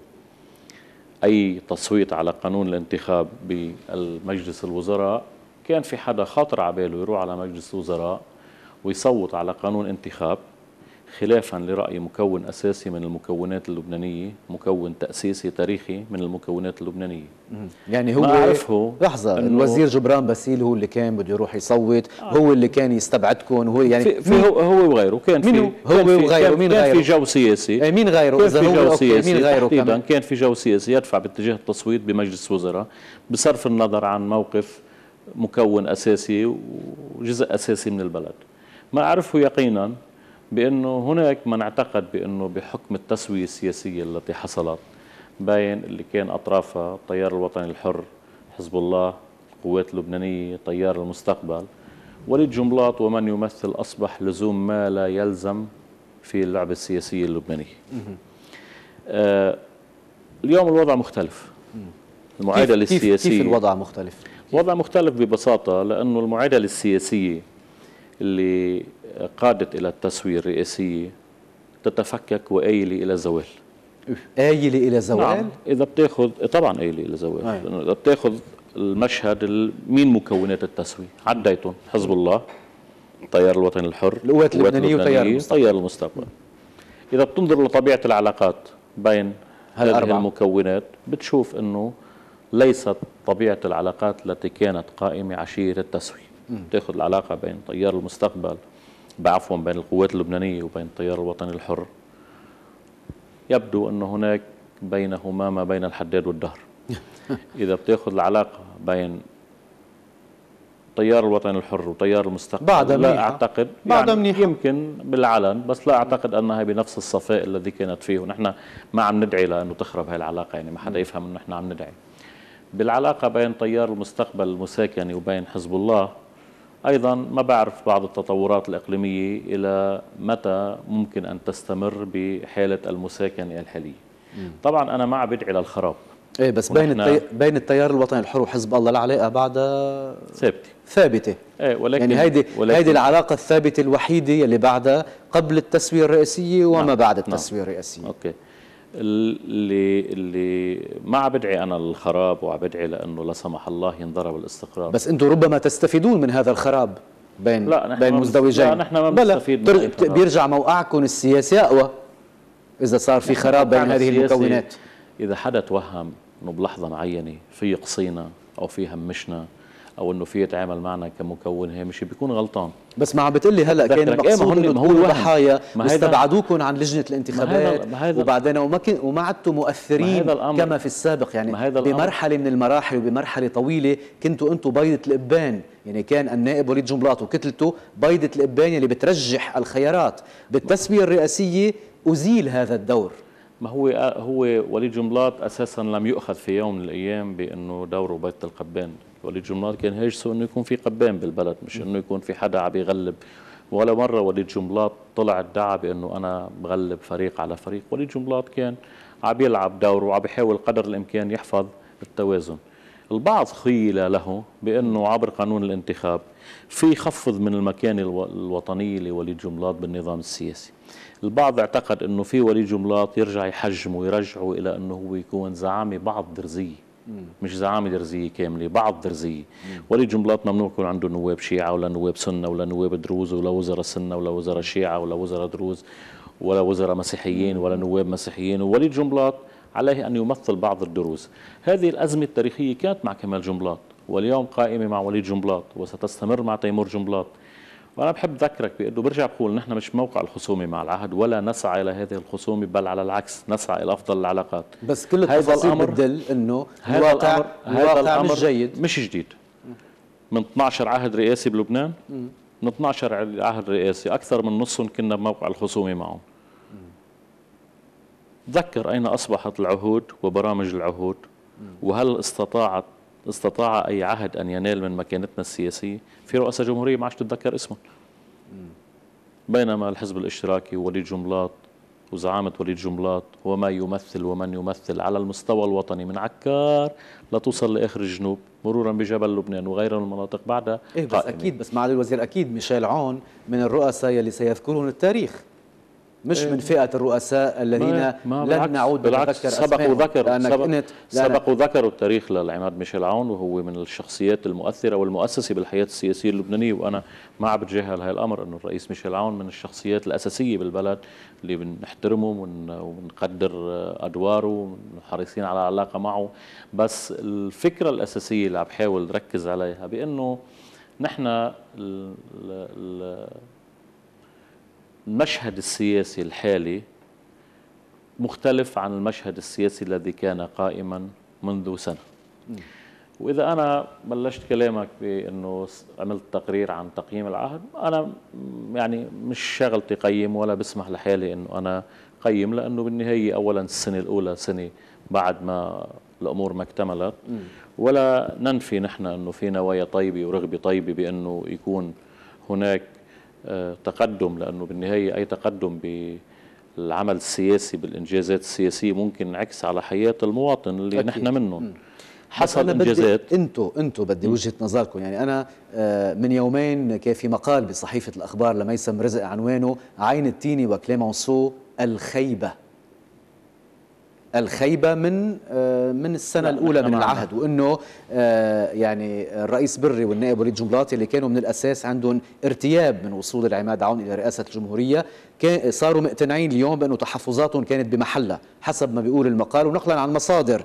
أي تصويت على قانون الانتخاب بالمجلس الوزراء، كان في حدا خاطر عباله يروح على مجلس الوزراء ويصوت على قانون انتخاب خلافا لرأي مكون أساسي من المكونات اللبنانية، مكون تأسيسي تاريخي من المكونات اللبنانية. يعني هو ما أعرفه لحظة، الوزير جبران باسيل هو اللي كان بده يروح يصوت، هو اللي كان يستبعدكم، هو يعني هو وغيره كان في هو وغيره، مين غيره؟ كان في جو سياسي. مين غيره؟ إذا هو أوكي، مين غيره كمان؟ كان في جو سياسي يدفع باتجاه التصويت بمجلس الوزراء بصرف النظر عن موقف مكون أساسي وجزء أساسي من البلد. ما أعرفه يقينا بأنه هناك من اعتقد بأنه بحكم التسوية السياسية التي حصلت باين اللي كان أطرافها التيار الوطني الحر، حزب الله، القوات اللبنانية، تيار المستقبل، وليد جنبلاط ومن يمثل أصبح لزوم ما لا يلزم في اللعبة السياسية اللبنانية. اليوم الوضع مختلف. المعادلة السياسية كيف الوضع مختلف؟ وضع مختلف ببساطة لأنه المعادلة السياسية اللي قادت إلى التسوية الرئاسية تتفكك وآيلة إلى زوال. آيلة إلى زوال؟ نعم، إذا بتاخذ طبعا آيلة إلى زوال. لأنه إذا بتاخذ المشهد مين مكونات التسوية؟ عديتهم: حزب الله، التيار الوطني الحر، القوات اللبنانية وتيار المستقبل. إذا بتنظر لطبيعة العلاقات بين هذه المكونات بتشوف أنه ليست طبيعة العلاقات التي كانت قائمة عشية التسوية. تأخذ العلاقة بين تيار المستقبل بين القوات اللبنانية وبين التيار الوطني الحر، يبدو أن هناك بينهما ما بين الحداد والدهر. إذا بتأخذ العلاقة بين التيار الوطني الحر وتيار المستقبل لا أعتقد يعني يمكن بالعلن، بس لا أعتقد أنها بنفس الصفاء الذي كانت فيه. ونحن ما عم ندعي لأنه تخرب هاي العلاقة، يعني ما حدا يفهم أنه نحن عم ندعي. بالعلاقة بين تيار المستقبل المساكني وبين حزب الله أيضا ما بعرف بعض التطورات الإقليمية إلى متى ممكن أن تستمر بحالة المساكنة الحالية. طبعا أنا ما بدعي للخراب، ايه، بس بين التيار الوطني الحر وحزب الله العلاقة بعدها ثابتة. ايه، ولكن يعني هيدي العلاقة الثابتة الوحيدة اللي بعدها قبل التسوية الرئاسية وما بعد التسوية الرئاسية. اوكي. اللي ما عم بدعي انا للخراب، وعم بدعي لانه لا سمح الله ينضرب الاستقرار. بس انتم ربما تستفيدون من هذا الخراب بين مزدوجين. لا نحن ما بنستفيد من بيرجع موقعكم السياسي اقوى اذا صار في خراب بين هذه المكونات. اذا حدا توهم انه بلحظه معينه في يقصينا او في يهمشنا او انه في يتعامل معنا كمكون هامشي بيكون غلطان. بس ما عم بتقلي هلا كان المقصود انه تكونوا ضحايا واستبعدوكم عن لجنه الانتخابات وبعدين وما عدتوا مؤثرين كما في السابق، يعني بمرحله من المراحل وبمرحله طويله كنتوا انتم بيضه الابان، يعني كان النائب وليد جنبلاط وكتلته بيضه الابان اللي بترجح الخيارات. بالتسويه الرئاسيه ازيل هذا الدور. ما هو وليد جنبلاط اساسا لم يؤخذ في يوم من الايام بانه دوره بيت القبان. وليد جنبلاط كان هاجسه انه يكون في قبان بالبلد، مش انه يكون في حدا عم يغلب. ولا مره وليد جنبلاط طلع ادعى بانه انا بغلب فريق على فريق. وليد جنبلاط كان عم يلعب دوره وعم يحاول قدر الامكان يحفظ التوازن. البعض خيل له بانه عبر قانون الانتخاب في خفض من المكانه الوطنيه لوليد جنبلاط بالنظام السياسي. البعض اعتقد انه في وليد جنبلاط يرجع يحجمه ويرجعه الى انه هو يكون زعامه بعض درزيه، مش زعامه درزيه كامله، بعض درزيه. وليد جنبلاط ممنوع يكون عنده نواب شيعه ولا نواب سنه ولا نواب دروز ولا وزراء سنه ولا وزراء شيعه ولا وزراء دروز ولا وزراء مسيحيين ولا نواب مسيحيين. ووليد جنبلاط عليه ان يمثل بعض الدروز. هذه الازمه التاريخيه كانت مع كمال جنبلاط واليوم قائمه مع وليد جنبلاط وستستمر مع تيمور جنبلاط. وانا بحب اذكرك بانه برجع بقول نحن مش موقع الخصومه مع العهد ولا نسعى الى هذه الخصومه، بل على العكس نسعى الى افضل العلاقات. بس كل التفاصيل بتدل انه الواقع مش جيد، مش جديد. من 12 عهد رئاسي بلبنان، من 12 عهد رئاسي اكثر من نصهم كنا بموقع الخصومه معهم. تذكر اين اصبحت العهود وبرامج العهود، وهل استطاع أي عهد أن ينال من مكانتنا السياسية؟ في رؤساء جمهورية ما عادش تتذكر اسمهم. بينما الحزب الاشتراكي ووليد جنبلاط وزعامة وليد جنبلاط هو ما يمثل ومن يمثل على المستوى الوطني من عكار لتوصل لآخر الجنوب مرورا بجبل لبنان وغيرها من المناطق بعدها. بس أكيد، بس معالي الوزير أكيد ميشيل عون من الرؤساء يلي سيذكرون التاريخ، مش من فئة الرؤساء الذين لن نعود نتذكر سبق وذكروا التاريخ للعماد ميشيل عون، وهو من الشخصيات المؤثرة والمؤسسة بالحياة السياسية اللبنانية. وأنا ما عم بتجاهل هاي الأمر، أنه الرئيس ميشيل عون من الشخصيات الأساسية بالبلد اللي بنحترمه ونقدر أدواره وحريصين على علاقة معه. بس الفكرة الأساسية اللي عم بحاول ركز عليها بأنه نحن المشهد السياسي الحالي مختلف عن المشهد السياسي الذي كان قائما منذ سنة. وإذا أنا بلشت كلامك بأنه عملت تقرير عن تقييم العهد، أنا يعني مش شغلتي قيم ولا بسمح لحالي أنه أنا قيم، لأنه بالنهاية أولا السنة الأولى سنة بعد ما الأمور ما اكتملت، ولا ننفي نحن أنه في نوايا طيبة ورغبة طيبة بأنه يكون هناك تقدم، لأنه بالنهاية أي تقدم بالعمل السياسي بالإنجازات السياسية ممكن ينعكس على حياة المواطن اللي نحن منهم. حصل إنجازات. أنتوا بدي وجهة نظركم. يعني أنا من يومين كان في مقال بصحيفة الأخبار لميسم رزق عنوانه عين التيني وكليمونسو الخيبة من السنة الأولى من العهد، وأنه يعني الرئيس بري والنائب وليد جنبلاط اللي كانوا من الأساس عندهم ارتياب من وصول العماد عون إلى رئاسة الجمهورية صاروا مقتنعين اليوم بأنه تحفظاتهم كانت بمحلها حسب ما بيقول المقال، ونقلا عن مصادر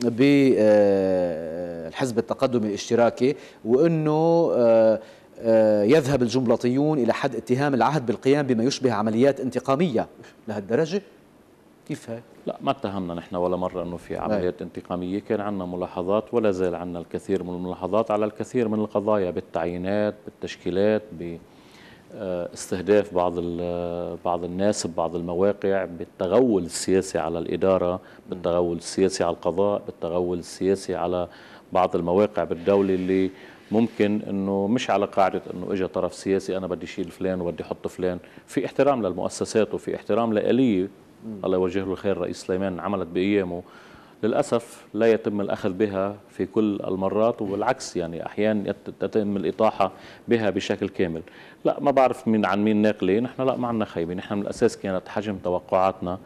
بالحزب التقدمي الاشتراكي، وأنه يذهب الجنبلاطيون إلى حد اتهام العهد بالقيام بما يشبه عمليات انتقامية. لهالدرجة؟ كيف هاي؟ لا، ما اتهمنا نحن ولا مرة أنه في عمليات انتقامية. كان عندنا ملاحظات ولا زال عندنا الكثير من الملاحظات على الكثير من القضايا، بالتعيينات، بالتشكيلات، باستهداف بعض الناس ببعض المواقع، بالتغول السياسي على الإدارة، بالتغول السياسي على القضاء، بالتغول السياسي على بعض المواقع بالدولة اللي ممكن انه مش على قاعده انه اجى طرف سياسي انا بدي شيل فلان وبدي احط فلان. في احترام للمؤسسات وفي احترام لآلية الله يوجه له الخير رئيس سليمان عملت بايامه، للاسف لا يتم الاخذ بها في كل المرات، وبالعكس يعني احيانا تتم الاطاحه بها بشكل كامل. لا، ما بعرف مين عن مين ناقله، نحن لا ما عندنا خيبه، نحن من الاساس كانت حجم توقعاتنا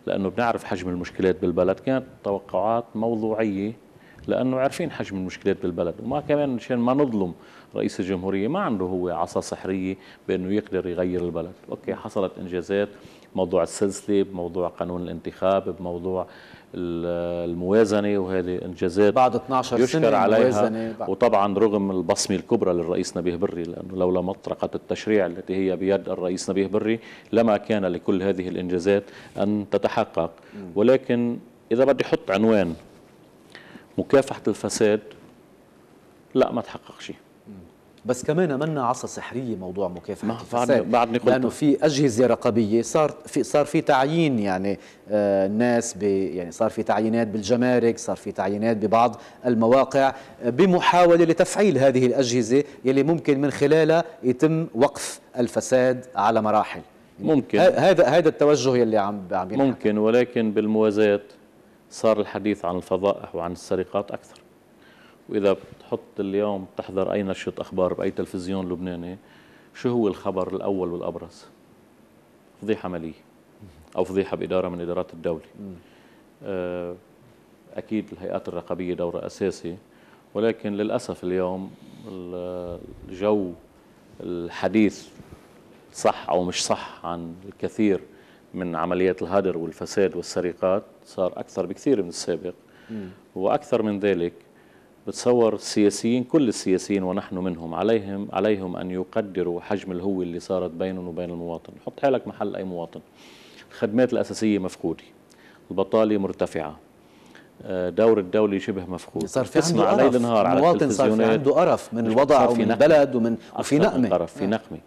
لأنه بنعرف حجم المشكلات بالبلد، كانت توقعات موضوعية لأنه عارفين حجم المشكلات بالبلد، وما كمان مشان ما نظلم رئيس الجمهورية، ما عنده هو عصا سحرية بأنه يقدر يغير البلد. أوكي، حصلت إنجازات، موضوع السلسلة، بموضوع قانون الانتخاب، بموضوع الموازنة، وهذه إنجازات بعد 12 يشكر سنة عليها. وطبعا رغم البصمة الكبرى للرئيس نبيه بري، لأنه لولا مطرقة التشريع التي هي بيد الرئيس نبيه بري لما كان لكل هذه الإنجازات أن تتحقق. ولكن إذا بدي أحط عنوان مكافحة الفساد، لا ما تحقق شيء. بس كمان منا عصا سحريه موضوع مكافحه الفساد، لانه في اجهزه رقابيه، صار في تعيين، يعني الناس يعني صار في تعيينات بالجمارك، صار في تعيينات ببعض المواقع بمحاوله لتفعيل هذه الاجهزه يلي ممكن من خلالها يتم وقف الفساد على مراحل. ممكن هذا التوجه يلي عم ممكن، ولكن بالموازاة صار الحديث عن الفضائح وعن السرقات أكثر. وإذا بتحط اليوم تحضر أي نشرة أخبار بأي تلفزيون لبناني، شو هو الخبر الأول والأبرز؟ فضيحة مالية أو فضيحة بإدارة من إدارات الدولة. أكيد الهيئات الرقابية دورها أساسي، ولكن للأسف اليوم الجو الحديث صح أو مش صح عن الكثير من عمليات الهدر والفساد والسرقات صار أكثر بكثير من السابق. وأكثر من ذلك، بتصور السياسيين، كل السياسيين ونحن منهم، عليهم أن يقدروا حجم الهوة اللي صارت بينهم وبين المواطن. حط حالك محل أي مواطن، الخدمات الأساسية مفقودة، البطالة مرتفعة، دور الدولة شبه مفقود، صار في عنده قرف، المواطن صار في عنده قرف من الوضع ومن البلد وفي نقمة، في نقمة.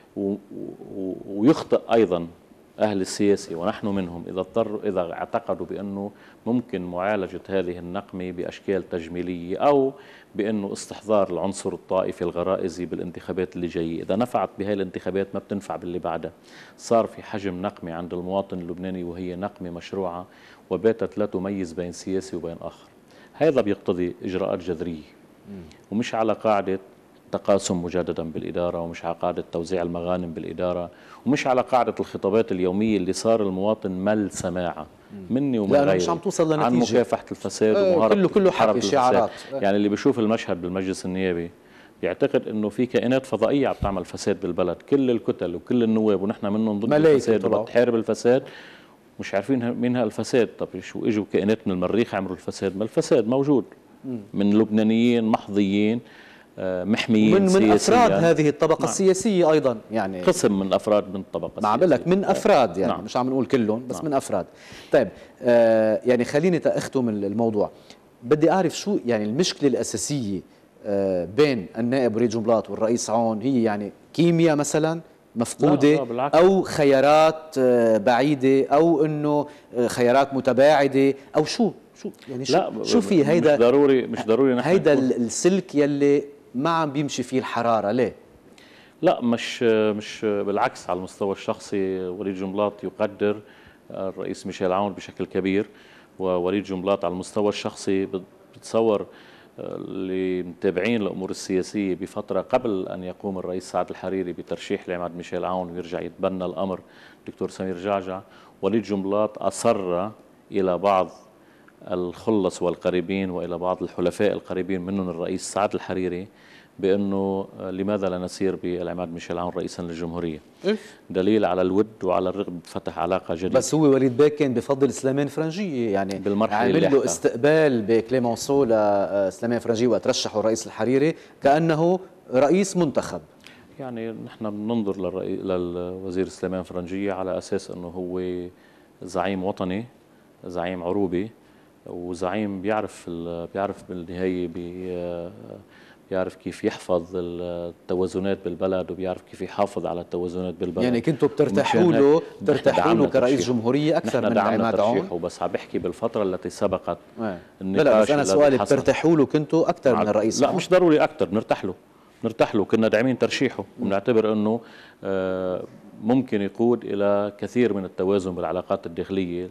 ويخطئ أيضا أهل السياسة ونحن منهم إذا اعتقدوا بأنه ممكن معالجة هذه النقمة بأشكال تجميلية أو بأنه استحضار العنصر الطائفي الغرائزي بالانتخابات اللي جاية. إذا نفعت بهاي الانتخابات ما بتنفع باللي بعدها. صار في حجم نقمة عند المواطن اللبناني، وهي نقمة مشروعة وباتت لا تميز بين سياسي وبين آخر. هذا بيقتضي إجراءات جذرية، ومش على قاعدة تقاسم مجددا بالإدارة، ومش على قاعدة توزيع المغانم بالإدارة، ومش على قاعدة الخطابات اليومية اللي صار المواطن مل سماعة مني ومن غيري مش عم توصل لنتيجة عن مكافحة الفساد ومهارة كله حكي شعارات. يعني اللي بيشوف المشهد بالمجلس النيابي بيعتقد انه في كائنات فضائية عم تعمل فساد بالبلد، كل الكتل وكل النواب ونحن منهم ضد الفساد وبتحارب الفساد، مش عارفين مين هالفساد. طب شو اجوا كائنات من المريخ عملوا الفساد؟ ما الفساد موجود من لبنانيين محظيين محميين من افراد هذه الطبقه السياسيه ايضا، يعني قسم من افراد من الطبقه السياسيه. عم بقول لك من افراد، يعني مش عم نقول كلهم بس من افراد. طيب يعني خليني اختم الموضوع. بدي اعرف شو يعني المشكله الاساسيه بين النائب وليد جنبلاط والرئيس عون، هي يعني كيمياء مثلا مفقوده او خيارات بعيده او انه خيارات متباعده او شو يعني شو في هيدا؟ مش ضروري هيدا السلك يلي ما عم بيمشي فيه الحرارة. ليه؟ لا مش بالعكس. على المستوى الشخصي وليد جنبلاط يقدر الرئيس ميشيل عون بشكل كبير، ووليد جنبلاط على المستوى الشخصي بتصور اللي متابعين الأمور السياسية بفترة قبل أن يقوم الرئيس سعد الحريري بترشيح لعماد ميشيل عون ويرجع يتبنى الأمر دكتور سمير جعجع، وليد جنبلاط أصر إلى بعض الخلص والقريبين وإلى بعض الحلفاء القريبين منهم الرئيس سعد الحريري بأنه لماذا لا نسير بالعماد ميشيل عون رئيسا للجمهورية. دليل على الود وعلى الرغبة بفتح علاقة جديدة. بس هو وليد بيك كان بفضل سليمان فرنجية، يعني بالمرحلة عمل له استقبال بكليمونسو لسليمان فرنجية وترشحه الرئيس الحريري كأنه رئيس منتخب. يعني نحن بننظر للوزير سليمان فرنجية على أساس أنه هو زعيم وطني، زعيم عروبي، وزعيم بيعرف بالنهاية بيعرف كيف يحفظ التوازنات بالبلد وبيعرف كيف يحافظ على التوازنات بالبلد. يعني كنتوا بترتاحوا له كرئيس جمهورية أكثر من عماد عون؟ بس عم بحكي بالفترة التي سبقت النقاش. لا بس أنا سؤالي بترتاحوا له كنتوا أكثر من الرئيس لا عون؟ مش ضروري أكثر، بنرتاح له كنا داعمين ترشيحه، وبنعتبر أنه ممكن يقود إلى كثير من التوازن بالعلاقات الداخلية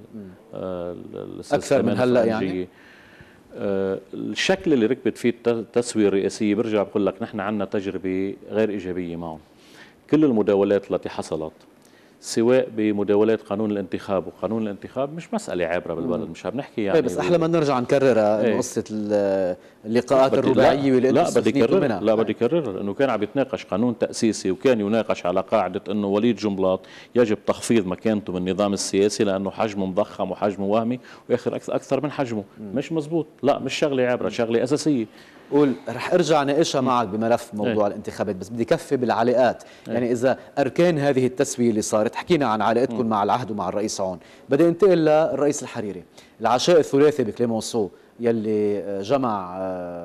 أكثر من هلا. يعني الشكل اللي ركبت فيه التسوية الرئاسية برجع بقول لك نحن عندنا تجربة غير إيجابية معهم. كل المداولات التي حصلت سواء بمداولات قانون الانتخاب، وقانون الانتخاب مش مسألة عابرة بالبلد، مش عم نحكي يعني بس أحلى ما نرجع نكررها إنه قصة اللقاءات الرباعية واللي لا بدي كررها، لا بدي كررها، لأنه كان عم يتناقش قانون تأسيسي وكان يناقش على قاعدة أنه وليد جنبلاط يجب تخفيض مكانته بالنظام السياسي لأنه حجمه مضخم وحجمه وهمي ويأخذ أكثر من حجمه. مش مزبوط، لا مش شغلة عابرة، شغلة أساسية. قول رح ارجع ناقشها معك بملف موضوع الانتخابات، بس بدي كفي بالعلاقات. يعني اذا اركان هذه التسويه اللي صارت، حكينا عن علاقتكم مع العهد ومع الرئيس عون، بدي انتقل للرئيس الحريري. العشاء الثلاثي بكليمونسو يلي جمع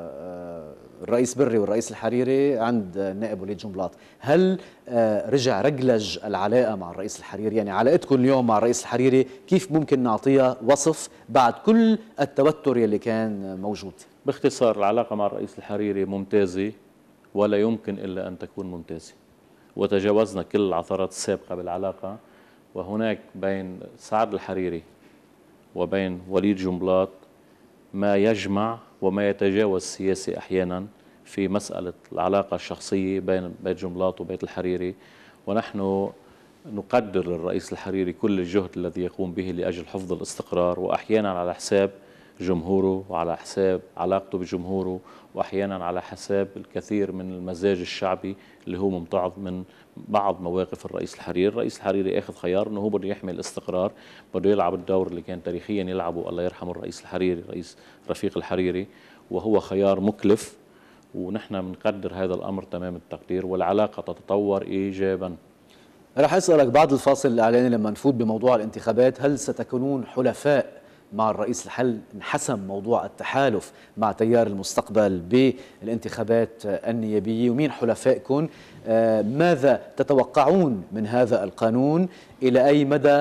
الرئيس بري والرئيس الحريري عند النائب وليد جنبلاط، هل رجع رجلج العلاقه مع الرئيس الحريري؟ يعني علاقتكم اليوم مع الرئيس الحريري كيف ممكن نعطيها وصف بعد كل التوتر يلي كان موجود؟ باختصار العلاقة مع الرئيس الحريري ممتازة ولا يمكن إلا أن تكون ممتازة، وتجاوزنا كل العثرات السابقة بالعلاقة. وهناك بين سعد الحريري وبين وليد جنبلاط ما يجمع وما يتجاوز سياسي أحيانا في مسألة العلاقة الشخصية بين بيت جنبلاط وبيت الحريري. ونحن نقدر الرئيس الحريري كل الجهد الذي يقوم به لأجل حفظ الاستقرار، وأحيانا على حساب جمهوره وعلى حساب علاقته بجمهوره، وأحيانا على حساب الكثير من المزاج الشعبي اللي هو ممتعض من بعض مواقف الرئيس الحريري. الرئيس الحريري أخذ خيار أنه هو بده يحمي الاستقرار، بده يلعب الدور اللي كان تاريخيا يلعبه الله يرحمه الرئيس الحريري، رئيس رفيق الحريري، وهو خيار مكلف، ونحن بنقدر هذا الأمر تمام التقدير، والعلاقة تتطور إيجابا. رح أسألك بعد الفاصل الإعلاني لما نفوت بموضوع الانتخابات، هل ستكونون حلفاء مع الرئيس الحل انحسم موضوع التحالف مع تيار المستقبل بالانتخابات النيابية، ومين حلفائكم؟ ماذا تتوقعون من هذا القانون؟ إلى أي مدى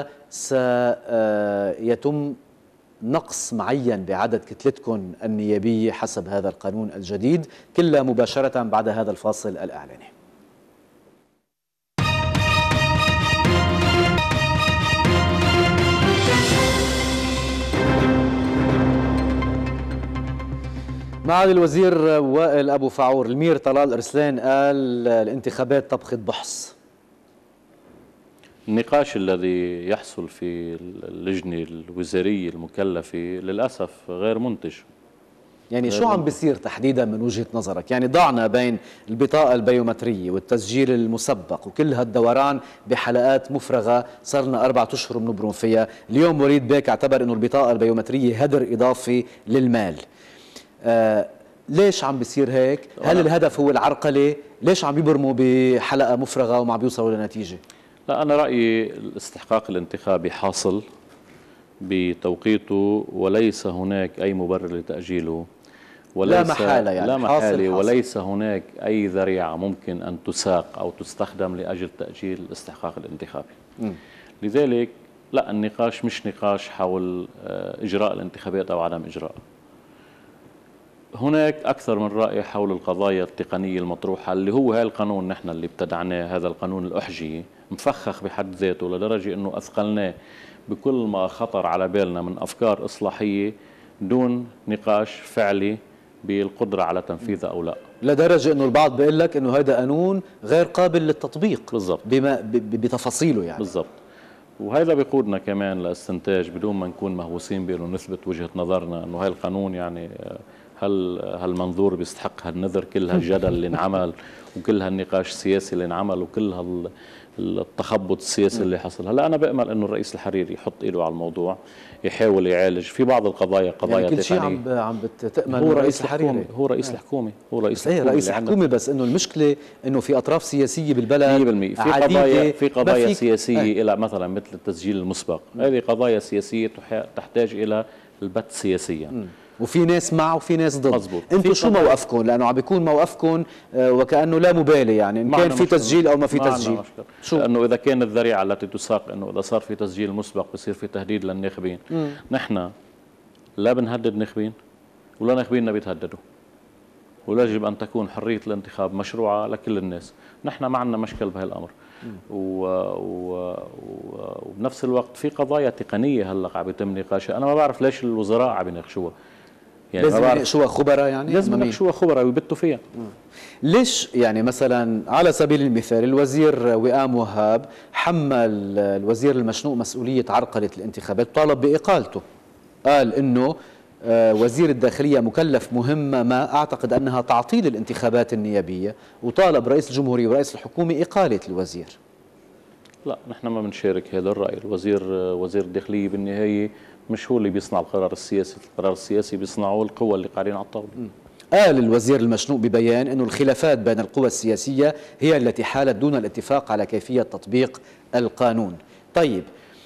سيتم نقص معين بعدد كتلتكم النيابية حسب هذا القانون الجديد؟ كلها مباشرة بعد هذا الفاصل الإعلاني. معالي الوزير وائل أبو فاعور، المير طلال أرسلان قال الانتخابات طبخة بحص. النقاش الذي يحصل في اللجنة الوزارية المكلفة للأسف غير منتج. يعني شو عم بيصير تحديدا من وجهة نظرك؟ يعني ضعنا بين البطاقة البيومترية والتسجيل المسبق وكل هالدوران بحلقات مفرغة صرنا 4 أشهر بنبرم فيها. اليوم وليد بيك اعتبر انه البطاقة البيومترية هدر إضافي للمال. ليش عم بيصير هيك؟ هل الهدف هو العرقلة؟ ليش عم بيبرموا بحلقة مفرغة وما عم بيوصلوا لنتيجة؟ لا، أنا رأيي الاستحقاق الانتخابي حاصل بتوقيته، وليس هناك أي مبرر لتأجيله، وليس لا محالة يعني لا محالة، وليس هناك أي ذريعة ممكن أن تساق أو تستخدم لأجل تأجيل الاستحقاق الانتخابي. لذلك لا، النقاش مش نقاش حول إجراء الانتخابات أو عدم إجراء. هناك أكثر من رأي حول القضايا التقنية المطروحة، اللي هو هذا القانون نحن اللي ابتدعناه، هذا القانون الأحجي مفخخ بحد ذاته لدرجة أنه أثقلناه بكل ما خطر على بالنا من أفكار إصلاحية دون نقاش فعلي بالقدرة على تنفيذها أو لا، لدرجة أنه البعض بيقول لك أنه هذا قانون غير قابل للتطبيق بالضبط بتفاصيله يعني. بالضبط. وهذا بيقودنا كمان لاستنتاج بدون ما نكون مهووسين به انه نثبت وجهة نظرنا انه هاي القانون يعني هل هالمنظور بيستحق هالنذر، كل هالجدل اللي انعمل وكل هالنقاش السياسي اللي انعمل وكل التخبط السياسي اللي حصل. هلا انا بأمل انه الرئيس الحريري يحط ايده على الموضوع، يحاول يعالج في بعض القضايا يعني كل شيء عم بتأمل هو رئيس الحكومة، هو رئيس الحكومة، هو رئيس الحكومة، رئيس الحكومة. بس انه المشكلة انه في اطراف سياسية بالبلد 100% في قضايا سياسية الى مثلا مثل التسجيل المسبق، هذه قضايا سياسية تحتاج الى البت سياسيا. وفي ناس مع وفي ناس ضد. مزبوط. انتم شو موقفكم؟ لانه عم بيكون موقفكم وكانه لا مبالي، يعني ان كان في تسجيل او ما في تسجيل. شو؟ لانه اذا كان الذريعه التي تساق انه اذا صار في تسجيل مسبق بصير في تهديد للناخبين. نحن لا بنهدد ناخبين ولا ناخبيننا بيتهددوا، ويجب ان تكون حريه الانتخاب مشروعه لكل الناس. نحن ما عندنا مشكل بهالامر. وبنفس الوقت في قضايا تقنيه هلا عم يتم نقاشها، انا ما بعرف ليش الوزراء عم يناقشوها. يعني لازم يناقشوها خبراء، يعني لازم يناقشوها خبراء ويبتوا فيها. ليش يعني مثلا على سبيل المثال الوزير وئام وهاب حمل الوزير المشنوق مسؤولية عرقلة الانتخابات وطالب بإقالته، قال إنه وزير الداخلية مكلف مهمة ما أعتقد أنها تعطيل الانتخابات النيابية، وطالب رئيس الجمهورية ورئيس الحكومة إقالة الوزير. لا، نحن ما بنشارك هذا الرأي. وزير الداخلية بالنهاية مش هو اللي بيصنع القرار السياسي، القرار السياسي بيصنعه القوى اللي قاعدين على الطاولة. قال الوزير المشنوق ببيان أن الخلافات بين القوى السياسية هي التي حالت دون الاتفاق على كيفية تطبيق القانون. طيب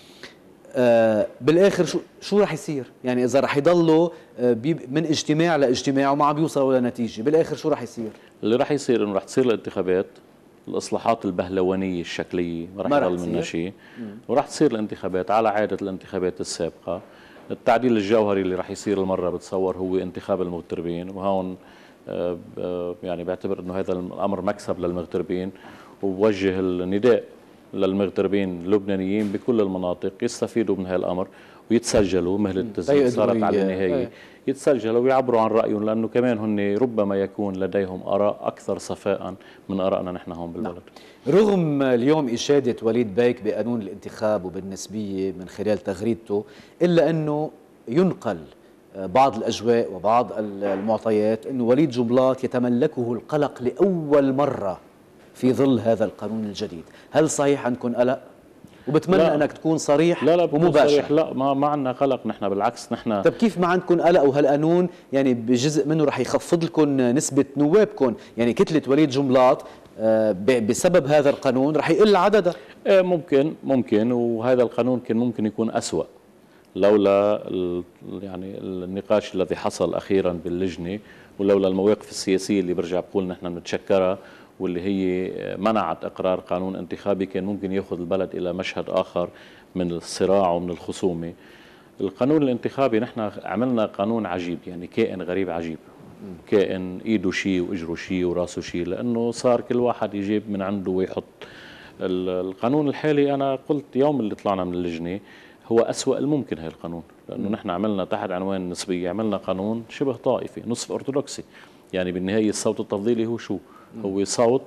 بالآخر شو رح يصير؟ يعني إذا رح يضلوا من اجتماع لاجتماع وما عم بيوصلوا لنتيجة، بالآخر شو رح يصير؟ اللي رح يصير إنه رح تصير الانتخابات، الإصلاحات البهلوانية الشكلية ما رح يضل منها شيء، ورح تصير الانتخابات على عادة الانتخابات السابقة. التعديل الجوهري اللي رح يصير المرة بتصور هو انتخاب المغتربين، وهون يعني بعتبر انه هذا الامر مكسب للمغتربين، وبوجه النداء للمغتربين اللبنانيين بكل المناطق يستفيدوا من هذا الامر ويتسجلوا. مهلة التسجيل صارت على النهاية، يتسجلوا ويعبروا عن رأيهم، لأنه كمان هن ربما يكون لديهم آراء أكثر صفاء من آرائنا نحن هون بالبلد. رغم اليوم إشادة وليد بيك بقانون الانتخاب وبالنسبية من خلال تغريدته، إلا أنه ينقل بعض الأجواء وبعض المعطيات أنه وليد جنبلاط يتملكه القلق لأول مرة في ظل هذا القانون الجديد. هل صحيح عندكم قلق؟ وبتمنى لا. انك تكون صريح ومباشر. لا، ما عندنا قلق نحن، بالعكس نحن. طب كيف ما عندكم قلق وهالقانون يعني بجزء منه رح يخفض لكم نسبة نوابكم؟ يعني كتلة وليد جنبلاط بسبب هذا القانون رح يقل عددها. ممكن، وهذا القانون كان ممكن يكون أسوأ لولا يعني النقاش الذي حصل أخيرا باللجنة، ولولا المواقف السياسية اللي برجع بقول نحن بنتشكرها، واللي هي منعت إقرار قانون انتخابي كان ممكن يأخذ البلد إلى مشهد آخر من الصراع ومن الخصومة. القانون الانتخابي نحن عملنا قانون عجيب، يعني كائن غريب عجيب، كائن إيده شيء وإجره شيء وراسه شيء، لأنه صار كل واحد يجيب من عنده ويحط. القانون الحالي أنا قلت يوم اللي طلعنا من اللجنة هو أسوأ الممكن هذا القانون، لأنه نحن عملنا تحت عنوان النسبية عملنا قانون شبه طائفي نصف أرثوذكسي. يعني بالنهاية الصوت التفضيلي هو شو؟ هو صوت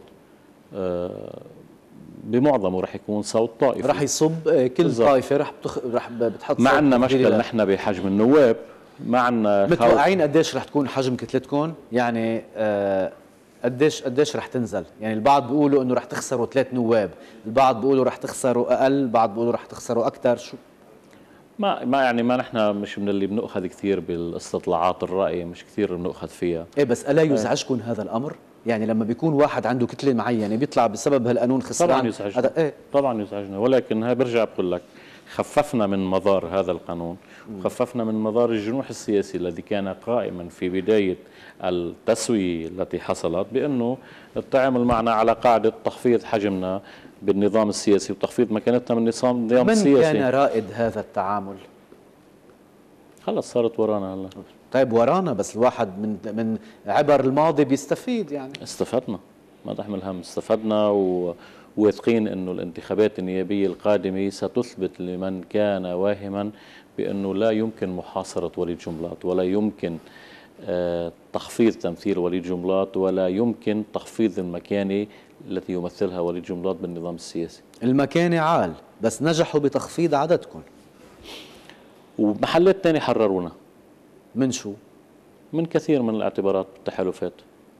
بمعظمه رح يكون صوت طائفي، رح يصب كل طائفة رح بتحط. ما عندنا مشكل نحن بحجم النواب، ما عندنا. متوقعين قديش رح تكون حجم كتلتكم؟ يعني قديش رح تنزل؟ يعني البعض بيقولوا انه رح تخسروا 3 نواب، البعض بيقولوا رح تخسروا اقل، البعض بيقولوا رح تخسروا اكثر. شو ما نحن مش من اللي بنأخذ كثير بالاستطلاعات الرأي، مش كثير بنأخذ فيها. ايه بس الا يزعجكم هذا الامر؟ يعني لما بيكون واحد عنده كتله معينه بيطلع بسبب هالقانون خسران. طبعا يزعجنا. طبعا يزعجنا، ولكن هاي برجع بقول لك خففنا من مضار هذا القانون، وخففنا من مضار الجنوح السياسي الذي كان قائما في بدايه التسويه التي حصلت، بانه التعامل معنا على قاعده تخفيض حجمنا بالنظام السياسي وتخفيض مكانتنا من النظام السياسي. من كان رائد هذا التعامل؟ خلص صارت ورانا هلا. طيب ورانا، بس الواحد من عبر الماضي بيستفيد. يعني استفدنا، ما تحمل هم، استفدنا وواثقين انه الانتخابات النيابيه القادمه ستثبت لمن كان واهما بانه لا يمكن محاصره وليد جنبلاط، ولا يمكن تخفيض تمثيل وليد جنبلاط، ولا يمكن تخفيض المكانه التي يمثلها وليد جنبلاط بالنظام السياسي. المكانه عال، بس نجحوا بتخفيض عددكم. ومحلات ثانيه حررونا. من شو؟ من كثير من الاعتبارات والتحالفات.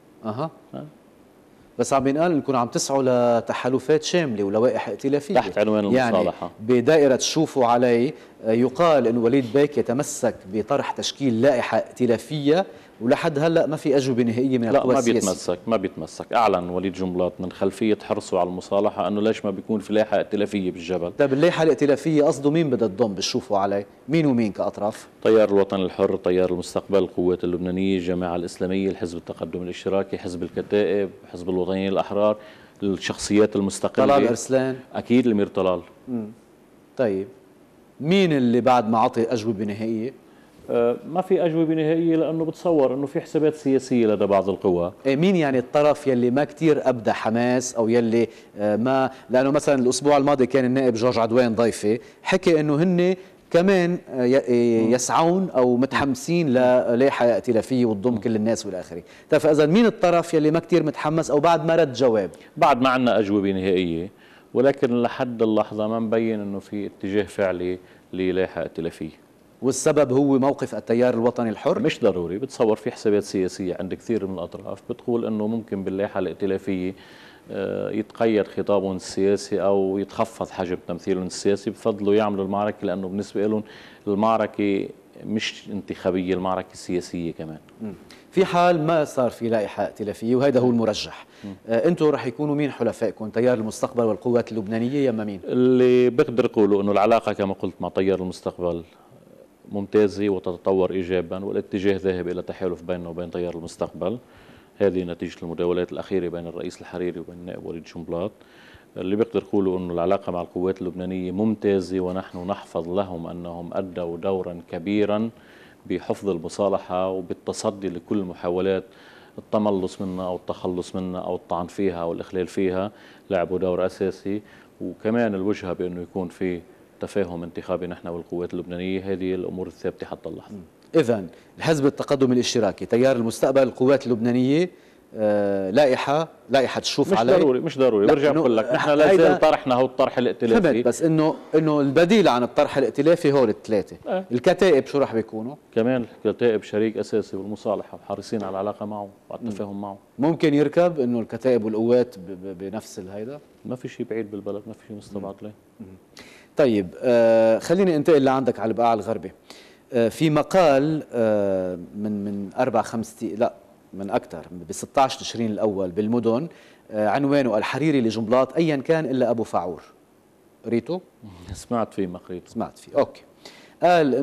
بس عم بينقال انكم عم تسعوا لتحالفات شامله ولوائح ائتلافيه تحت عنوان المصالحه. يعني بدائره تشوفوا علي يقال انه وليد بيك يتمسك بطرح تشكيل لائحه ائتلافيه، ولحد هلا ما في اجوبه نهائيه من القوى السياسيه. لا، ما بيتمسك. اعلن وليد جنبلاط من خلفيه حرصه على المصالحه انه ليش ما بيكون في لائحه ائتلافيه بالجبل. طيب اللائحه الائتلافيه قصده مين بدها تضم بتشوفوا علي؟ مين ومين كاطراف؟ تيار الوطن الحر، تيار المستقبل، القوات اللبنانيه، الجماعه الاسلاميه، الحزب التقدم الاشتراكي، حزب الكتائب، حزب الوطنيين الاحرار، الشخصيات المستقله. طلال ارسلان؟ اكيد الامير طلال. طيب مين اللي بعد ما عطي اجوبه نهائيه؟ ما في أجوبة نهائية، لأنه بتصور أنه في حسابات سياسية لدى بعض القوى. مين يعني الطرف يلي ما كتير أبدى حماس، أو يلي ما، لأنه مثلا الأسبوع الماضي كان النائب جورج عدوان ضيفي حكي أنه هن كمان يسعون او متحمسين للائحه ائتلافيه وتضم كل الناس والى اخره. طيب فاذا مين الطرف يلي ما كثير متحمس او بعد ما رد جواب؟ بعد ما عندنا اجوبه نهائيه، ولكن لحد اللحظه ما مبين انه في اتجاه فعلي للائحه ائتلافيه. والسبب هو موقف التيار الوطني الحر؟ مش ضروري، بتصور في حسابات سياسيه عند كثير من الاطراف بتقول انه ممكن باللائحه الائتلافيه يتقيد خطابهم السياسي او يتخفض حجم تمثيلهم السياسي، بفضلوا يعملوا المعركه لانه بالنسبه لهم المعركه مش انتخابيه، المعركه سياسيه كمان. في حال ما صار في لائحه ائتلافيه وهذا هو المرجح، انتم رح يكونوا مين حلفائكم؟ تيار المستقبل والقوات اللبنانيه يما مين؟ اللي بقدر اقوله انه العلاقه كما قلت مع تيار المستقبل ممتازه وتتطور ايجابا، والاتجاه ذاهب الى تحالف بيننا وبين تيار المستقبل. هذه نتيجه المداولات الاخيره بين الرئيس الحريري وبين النائب وليد جنبلاط. اللي بقدر اقوله انه العلاقه مع القوات اللبنانيه ممتازه، ونحن نحفظ لهم انهم ادوا دورا كبيرا بحفظ المصالحه وبالتصدي لكل محاولات التملص منها او التخلص منها او الطعن فيها او الاخلال فيها، لعبوا دور اساسي. وكمان الوجهه بانه يكون في تفاهم انتخابي نحن والقوات اللبنانيه، هذه الامور الثابته حتى اللحظه. إذن الحزب التقدم الاشتراكي، تيار المستقبل، القوات اللبنانية، لائحة تشوف عليه. مش ضروري برجع بقول لك نحن لا زال طرحنا هو الطرح الائتلافي. بس انه البديل عن الطرح الائتلافي هول الثلاثة. الكتائب شو راح بيكونوا؟ كمان الكتائب شريك اساسي بالمصالحة وحريصين على العلاقة معه وعلى التفاهم معه. ممكن يركب انه الكتائب والقوات بنفس الهيدا؟ ما في شيء بعيد بالبلد، ما في شيء مستبعد ليه. طيب خليني انتقل لعندك على البقاع الغربي. في مقال من 4-5 لا من أكثر ب 16 تشرين الأول بالمدن، عنوانه الحريري لجنبلاط أيا كان إلا أبو فاعور. قريته؟ سمعت فيه، ما قريته. سمعت فيه، أوكي. قال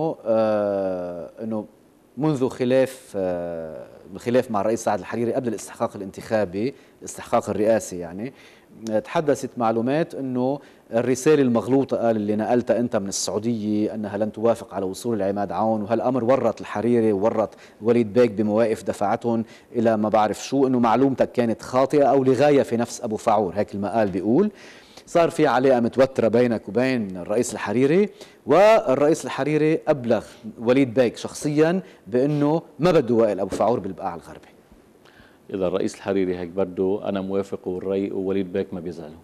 إنه منذ خلاف مع الرئيس سعد الحريري قبل الاستحقاق الانتخابي، الاستحقاق الرئاسي يعني، تحدثت معلومات انه الرساله المغلوطه قال اللي نقلتها انت من السعوديه انها لن توافق على وصول العماد عون، وهالامر ورط الحريري وورط وليد بيك بمواقف دفعتهم الى ما بعرف شو، انه معلومتك كانت خاطئه او لغايه في نفس ابو فاعور، هيك المقال بيقول. صار في علاقه متوتره بينك وبين الرئيس الحريري، والرئيس الحريري ابلغ وليد بيك شخصيا بانه ما بده وائل ابو فاعور بالبقاع الغربي. إذا الرئيس الحريري هيك بده، أنا موافق ووليد بيك ما بيزعلوا.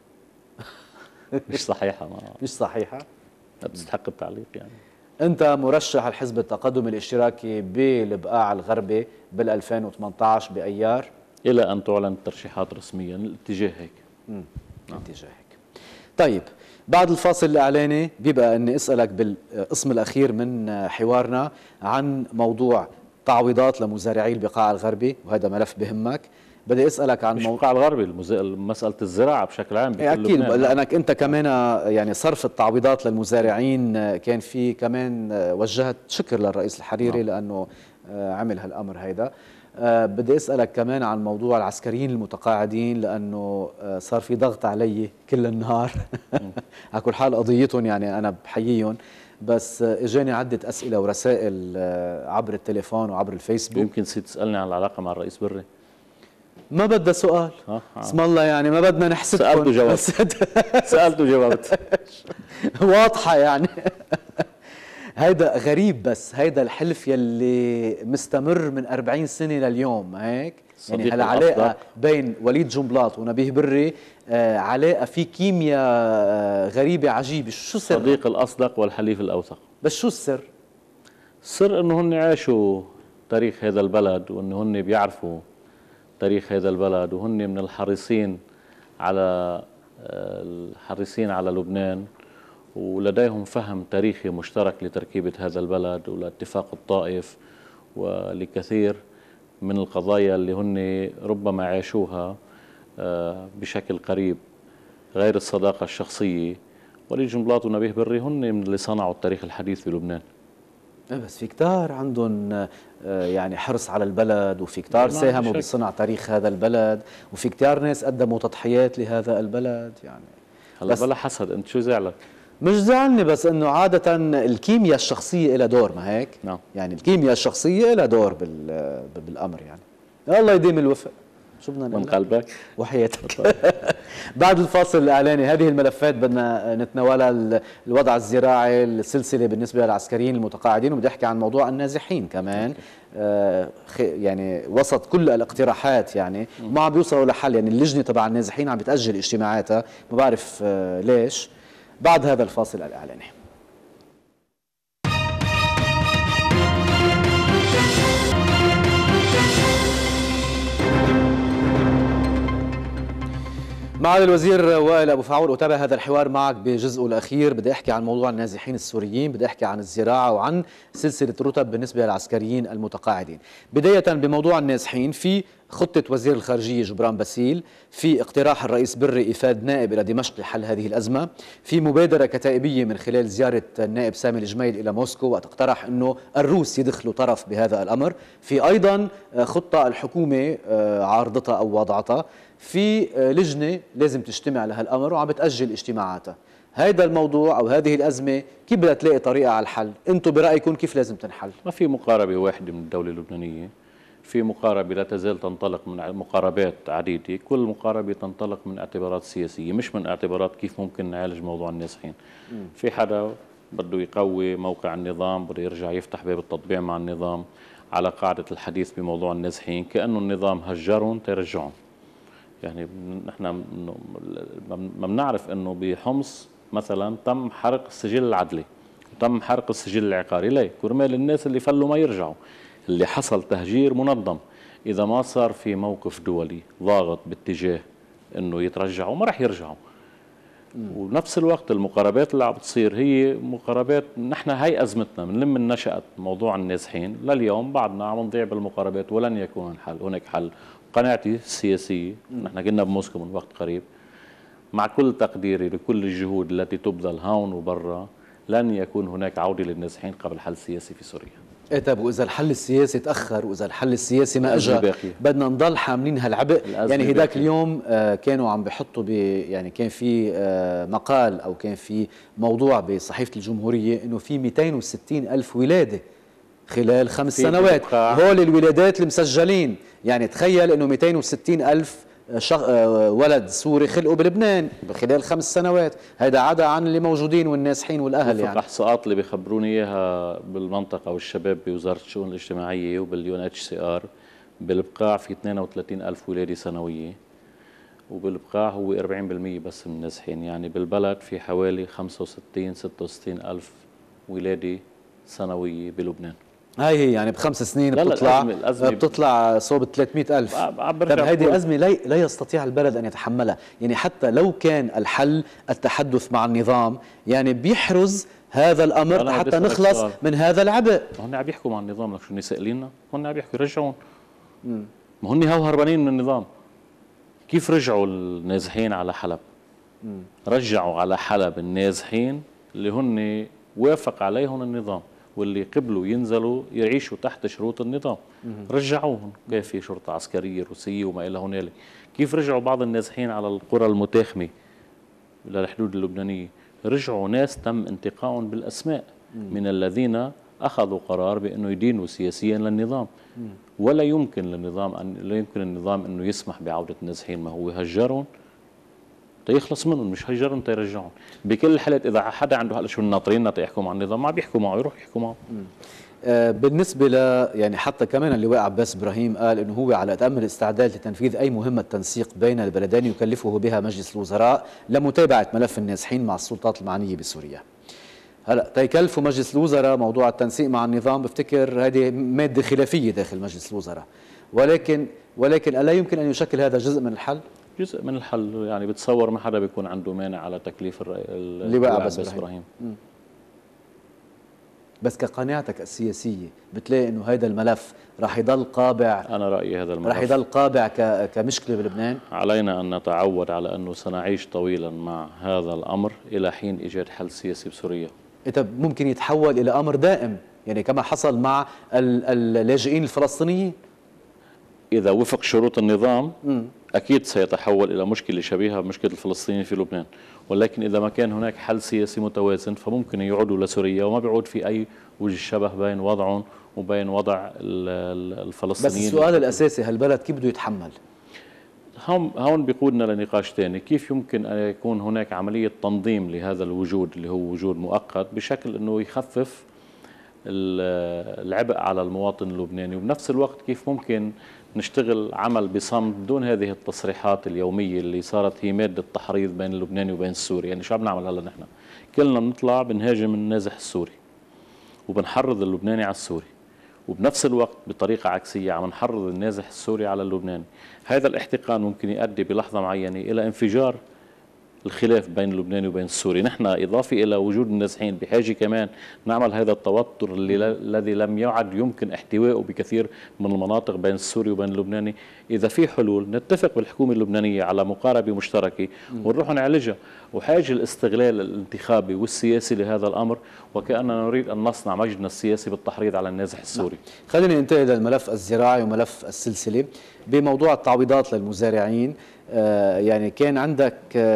مش صحيحة. مش صحيحة؟ بتستحق التعليق يعني. أنت مرشح الحزب التقدم الاشتراكي بالبقاع الغربي بال 2018 بأيار؟ إلى أن تعلن الترشيحات رسميا، الاتجاه هيك. الاتجاه هيك. طيب بعد الفاصل الإعلاني بيبقى أني أسألك بالقسم الأخير من حوارنا عن موضوع تعويضات لمزارعي البقاع الغربي، وهذا ملف بهمك. بدي اسالك عن مش البقاع الغربي، مساله الزراعه بشكل عام اكيد، لانك انت كمان يعني صرف التعويضات للمزارعين كان في كمان وجهت شكر للرئيس الحريري لانه عمل هالامر هيدا. بدي اسالك كمان عن موضوع العسكريين المتقاعدين، لانه صار في ضغط علي كل النهار على كل حال قضيتهم يعني انا بحييهم، بس اجاني عده اسئله ورسائل عبر التليفون وعبر الفيسبوك. يمكن تسالني عن العلاقه مع الرئيس بري. ما بدها سؤال. اسم الله يعني ما بدنا نحسدكم. سالته جاوبت. سالته جاوبت. واضحه يعني. هيدا غريب، بس هيدا الحلف يلي مستمر من 40 سنه لليوم هيك يعني. هالعلاقه بين وليد جنبلاط ونبيه بري علاقه في كيمياء غريبه عجيبه. شو السر؟ الصديق الاصدق والحليف الاوثق. بس شو السر؟ السر انه هن عاشوا تاريخ هذا البلد، وانه هن بيعرفوا تاريخ هذا البلد، وهن من الحريصين على لبنان، ولديهم فهم تاريخي مشترك لتركيبة هذا البلد ولاتفاق الطائف ولكثير من القضايا اللي هن ربما عاشوها بشكل قريب. غير الصداقة الشخصية، وليد جنبلاط ونبيه بري هن من اللي صنعوا التاريخ الحديث في لبنان. بس في كتار عندهم يعني حرص على البلد، وفي كتار ساهموا بصنع تاريخ هذا البلد، وفي كتار ناس قدموا تضحيات لهذا البلد يعني. هلا بلا حسد، انت شو زعلك؟ مش زعلني، بس انه عادة الكيمياء الشخصية لها دور، ما هيك؟ نعم. يعني الكيمياء الشخصية لها دور بالامر يعني. الله يديم الوفق. شو بدنا من نقول؟ قلبك وحياتك. بعد الفاصل الإعلاني هذه الملفات بدنا نتناولها، الوضع الزراعي، السلسلة بالنسبة للعسكريين المتقاعدين، وبدي أحكي عن موضوع النازحين كمان. يعني وسط كل الاقتراحات يعني ما عم بيوصلوا لحل، يعني اللجنة تبع النازحين عم بتأجل اجتماعاتها، ما بعرف ليش. بعد هذا الفاصل الإعلاني. معالي الوزير وائل أبو فاعول، أتابع هذا الحوار معك بجزءه الأخير. بدي أحكي عن موضوع النازحين السوريين، بدي أحكي عن الزراعة وعن سلسلة الرتب بالنسبة للعسكريين المتقاعدين. بداية بموضوع النازحين، في خطة وزير الخارجية جبران باسيل، في اقتراح الرئيس بري إيفاد نائب إلى دمشق لحل هذه الأزمة، في مبادرة كتائبية من خلال زيارة النائب سامي الجميل إلى موسكو وقت اقترح أنه الروس يدخلوا طرف بهذا الأمر، في أيضا خطة الحكومة عارضتها أو وضعتها، في لجنة لازم تجتمع لهالأمر وعم بتأجل اجتماعاتها. هذا الموضوع أو هذه الأزمة كيف بدها تلاقي طريقة على الحل؟ أنتم برأيكم كيف لازم تنحل؟ ما في مقاربة واحدة من الدولة اللبنانية، في مقاربة لا تزال تنطلق من مقاربات عديدة، كل مقاربة تنطلق من اعتبارات سياسية مش من اعتبارات كيف ممكن نعالج موضوع النازحين. في حدا بده يقوي موقع النظام، بده يرجع يفتح باب التطبيع مع النظام على قاعدة الحديث بموضوع النازحين كأنه النظام هجرهم تيرجعهم. يعني نحن ما بنعرف انه بحمص مثلا تم حرق السجل العدلي وتم حرق السجل العقاري، ليه؟ كرمال الناس اللي فلوا ما يرجعوا. اللي حصل تهجير منظم، اذا ما صار في موقف دولي ضاغط باتجاه انه يترجعوا ما راح يرجعوا. ونفس الوقت المقاربات اللي عم بتصير هي مقاربات، نحن هي ازمتنا من لما نشأت موضوع النازحين لليوم بعدنا عم نضيع بالمقاربات ولن يكون هناك حل. قناعتي السياسية، نحن كنا بموسكو من وقت قريب، مع كل تقديري لكل الجهود التي تبذل هون وبرا، لن يكون هناك عودة للنازحين قبل حل سياسي في سوريا. ايه طيب، واذا الحل السياسي تاخر واذا الحل السياسي ما اجى بدنا نضل حاملين هالعبء؟ يعني هداك اليوم كانوا عم بحطوا يعني كان في مقال او كان في موضوع بصحيفة الجمهورية انه في 260 ألف ولادة خلال 5 سنوات، هول الولادات المسجلين. يعني تخيل انه 260 ألف ولد سوري خلقوا بلبنان خلال 5 سنوات، هيدا عدا عن اللي موجودين والنازحين والاهل. يعني الاحصاءات اللي بيخبروني اياها بالمنطقه والشباب بوزاره الشؤون الاجتماعيه وبالUNHCR، بالبقاع في 32 ألف ولاده سنويه، وبالبقاع هو 40% بس من النازحين. يعني بالبلد في حوالي 65-66 ألف ولاده سنويه بلبنان. هاي هي يعني ب5 سنين بتطلع صوب 300 ألف. طب هذه أزمة لا يستطيع البلد أن يتحملها. يعني حتى لو كان الحل التحدث مع النظام، يعني بيحرز هذا الأمر حتى نخلص من هذا العبء. هن عم يحكوا مع النظام، لك شو سائليننا؟ هن عم يحكوا يرجعون. ما هن هو هربانين من النظام. كيف رجعوا النازحين على حلب؟ رجعوا على حلب النازحين اللي هن وافق عليهم النظام واللي قبلوا ينزلوا يعيشوا تحت شروط النظام، رجعوهم. كيف في شرطة عسكرية روسية وما إلى هنالك. كيف رجعوا بعض النازحين على القرى المتاخمة للحدود اللبنانية؟ رجعوا ناس تم انتقائهم بالأسماء من الذين أخذوا قرار بأنه يدينوا سياسيا للنظام. ولا يمكن النظام أنه يسمح بعودة النازحين، ما هو هجرهم تيخلص منهم، مش هيجرهم تيرجعهم. بكل الحالات اذا حدا عنده هلا شو الناطرين يحكوا مع النظام، ما بيحكوا معه، يروح يحكوا معه. بالنسبه يعني حتى كمان اللواء عباس ابراهيم قال انه هو على اتم الاستعداد لتنفيذ اي مهمه تنسيق بين البلدين يكلفه بها مجلس الوزراء لمتابعه ملف النازحين مع السلطات المعنيه بسوريا. هلا تيكلفوا مجلس الوزراء موضوع التنسيق مع النظام، بفتكر هذه ماده خلافيه داخل مجلس الوزراء، ولكن الا يمكن ان يشكل هذا جزء من الحل؟ جزء من الحل. يعني بتصور ما حدا بيكون عنده مانع على تكليف اللواء عباس ابراهيم. بس كقناعتك السياسيه بتلاقي انه هذا الملف راح يضل قابع؟ انا رايي هذا الملف راح يضل قابع كمشكله بلبنان. علينا ان نتعود على انه سنعيش طويلا مع هذا الامر الى حين ايجاد حل سياسي بسوريا. طب ممكن يتحول الى امر دائم، يعني كما حصل مع اللاجئين الفلسطينيين. اذا وفق شروط النظام أكيد سيتحول إلى مشكلة شبيهة بمشكلة الفلسطينيين في لبنان، ولكن إذا ما كان هناك حل سياسي متوازن فممكن يعودوا لسوريا، وما بيعود في أي وجه شبه بين وضعهم وبين وضع الفلسطينيين. بس السؤال الأساسي، هالبلد كيف بده يتحمل؟ هون بيقودنا لنقاش ثاني، كيف يمكن أن يكون هناك عملية تنظيم لهذا الوجود اللي هو وجود مؤقت بشكل أنه يخفف العبء على المواطن اللبناني، وبنفس الوقت كيف ممكن نشتغل عمل بصمت بدون هذه التصريحات اليومية اللي صارت هي مادة تحريض بين اللبناني وبين السوري. يعني شو عم نعمل هلا نحن؟ كلنا بنطلع بنهاجم النازح السوري وبنحرض اللبناني على السوري، وبنفس الوقت بطريقة عكسية عم نحرض النازح السوري على اللبناني. هذا الاحتقان ممكن يؤدي بلحظة معينة إلى انفجار الخلاف بين اللبناني وبين السوري. نحن إضافة إلى وجود النازحين بحاجة كمان نعمل هذا التوتر الذي لم يعد يمكن احتوائه بكثير من المناطق بين السوري وبين اللبناني. إذا في حلول نتفق بالحكومة اللبنانية على مقاربة مشتركة ونروح نعالجها، وحاجة الاستغلال الانتخابي والسياسي لهذا الأمر وكأننا نريد أن نصنع مجدنا السياسي بالتحريض على النازح السوري. خلينا ننتقل إلى الملف الزراعي وملف السلسلة. بموضوع التعويضات للمزارعين، يعني كان عندك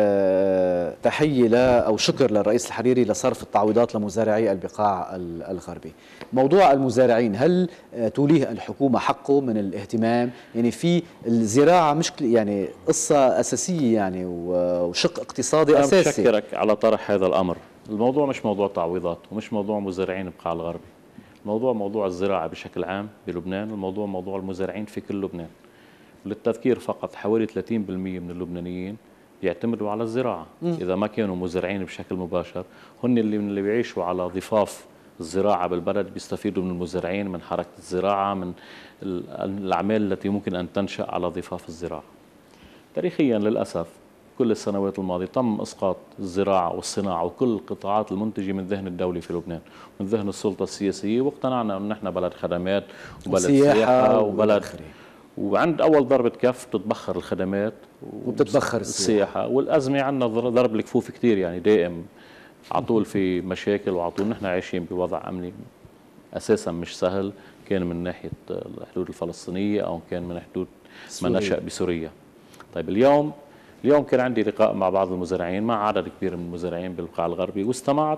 تحية أو شكر للرئيس الحريري لصرف التعويضات لمزارعي البقاع الغربي. موضوع المزارعين، هل توليه الحكومة حقه من الاهتمام؟ يعني في الزراعة مشكلة، يعني قصة أساسية يعني وشق اقتصادي أساسي. أنا بشكرك على طرح هذا الأمر. الموضوع مش موضوع تعويضات ومش موضوع مزارعين البقاع الغربي، الموضوع موضوع الزراعة بشكل عام بلبنان، الموضوع موضوع المزارعين في كل لبنان. للتذكير فقط حوالي 30% من اللبنانيين يعتمدوا على الزراعة. إذا ما كانوا مزارعين بشكل مباشر، هن اللي بيعيشوا على ضفاف الزراعة بالبلد، بيستفيدوا من المزارعين، من حركة الزراعة، من الأعمال التي ممكن أن تنشأ على ضفاف الزراعة. تاريخيا للأسف كل السنوات الماضية تم إسقاط الزراعة والصناعة وكل القطاعات المنتجة من ذهن الدولة في لبنان، من ذهن السلطة السياسية، واقتنعنا أن نحن بلد خدمات وبلد سياحة وبلد، وعند أول ضربة كف بتتبخر الخدمات وبتتبخر السياحة. والأزمة عندنا ضرب الكفوف كتير، يعني دائم على طول في مشاكل، وعلى طول نحن عايشين بوضع أمني أساسا مش سهل، كان من ناحية الحدود الفلسطينية أو كان من حدود ما نشأ بسوريا. طيب اليوم كان عندي لقاء مع بعض المزارعين، مع عدد كبير من المزارعين بالبقاع الغربي، واستمعت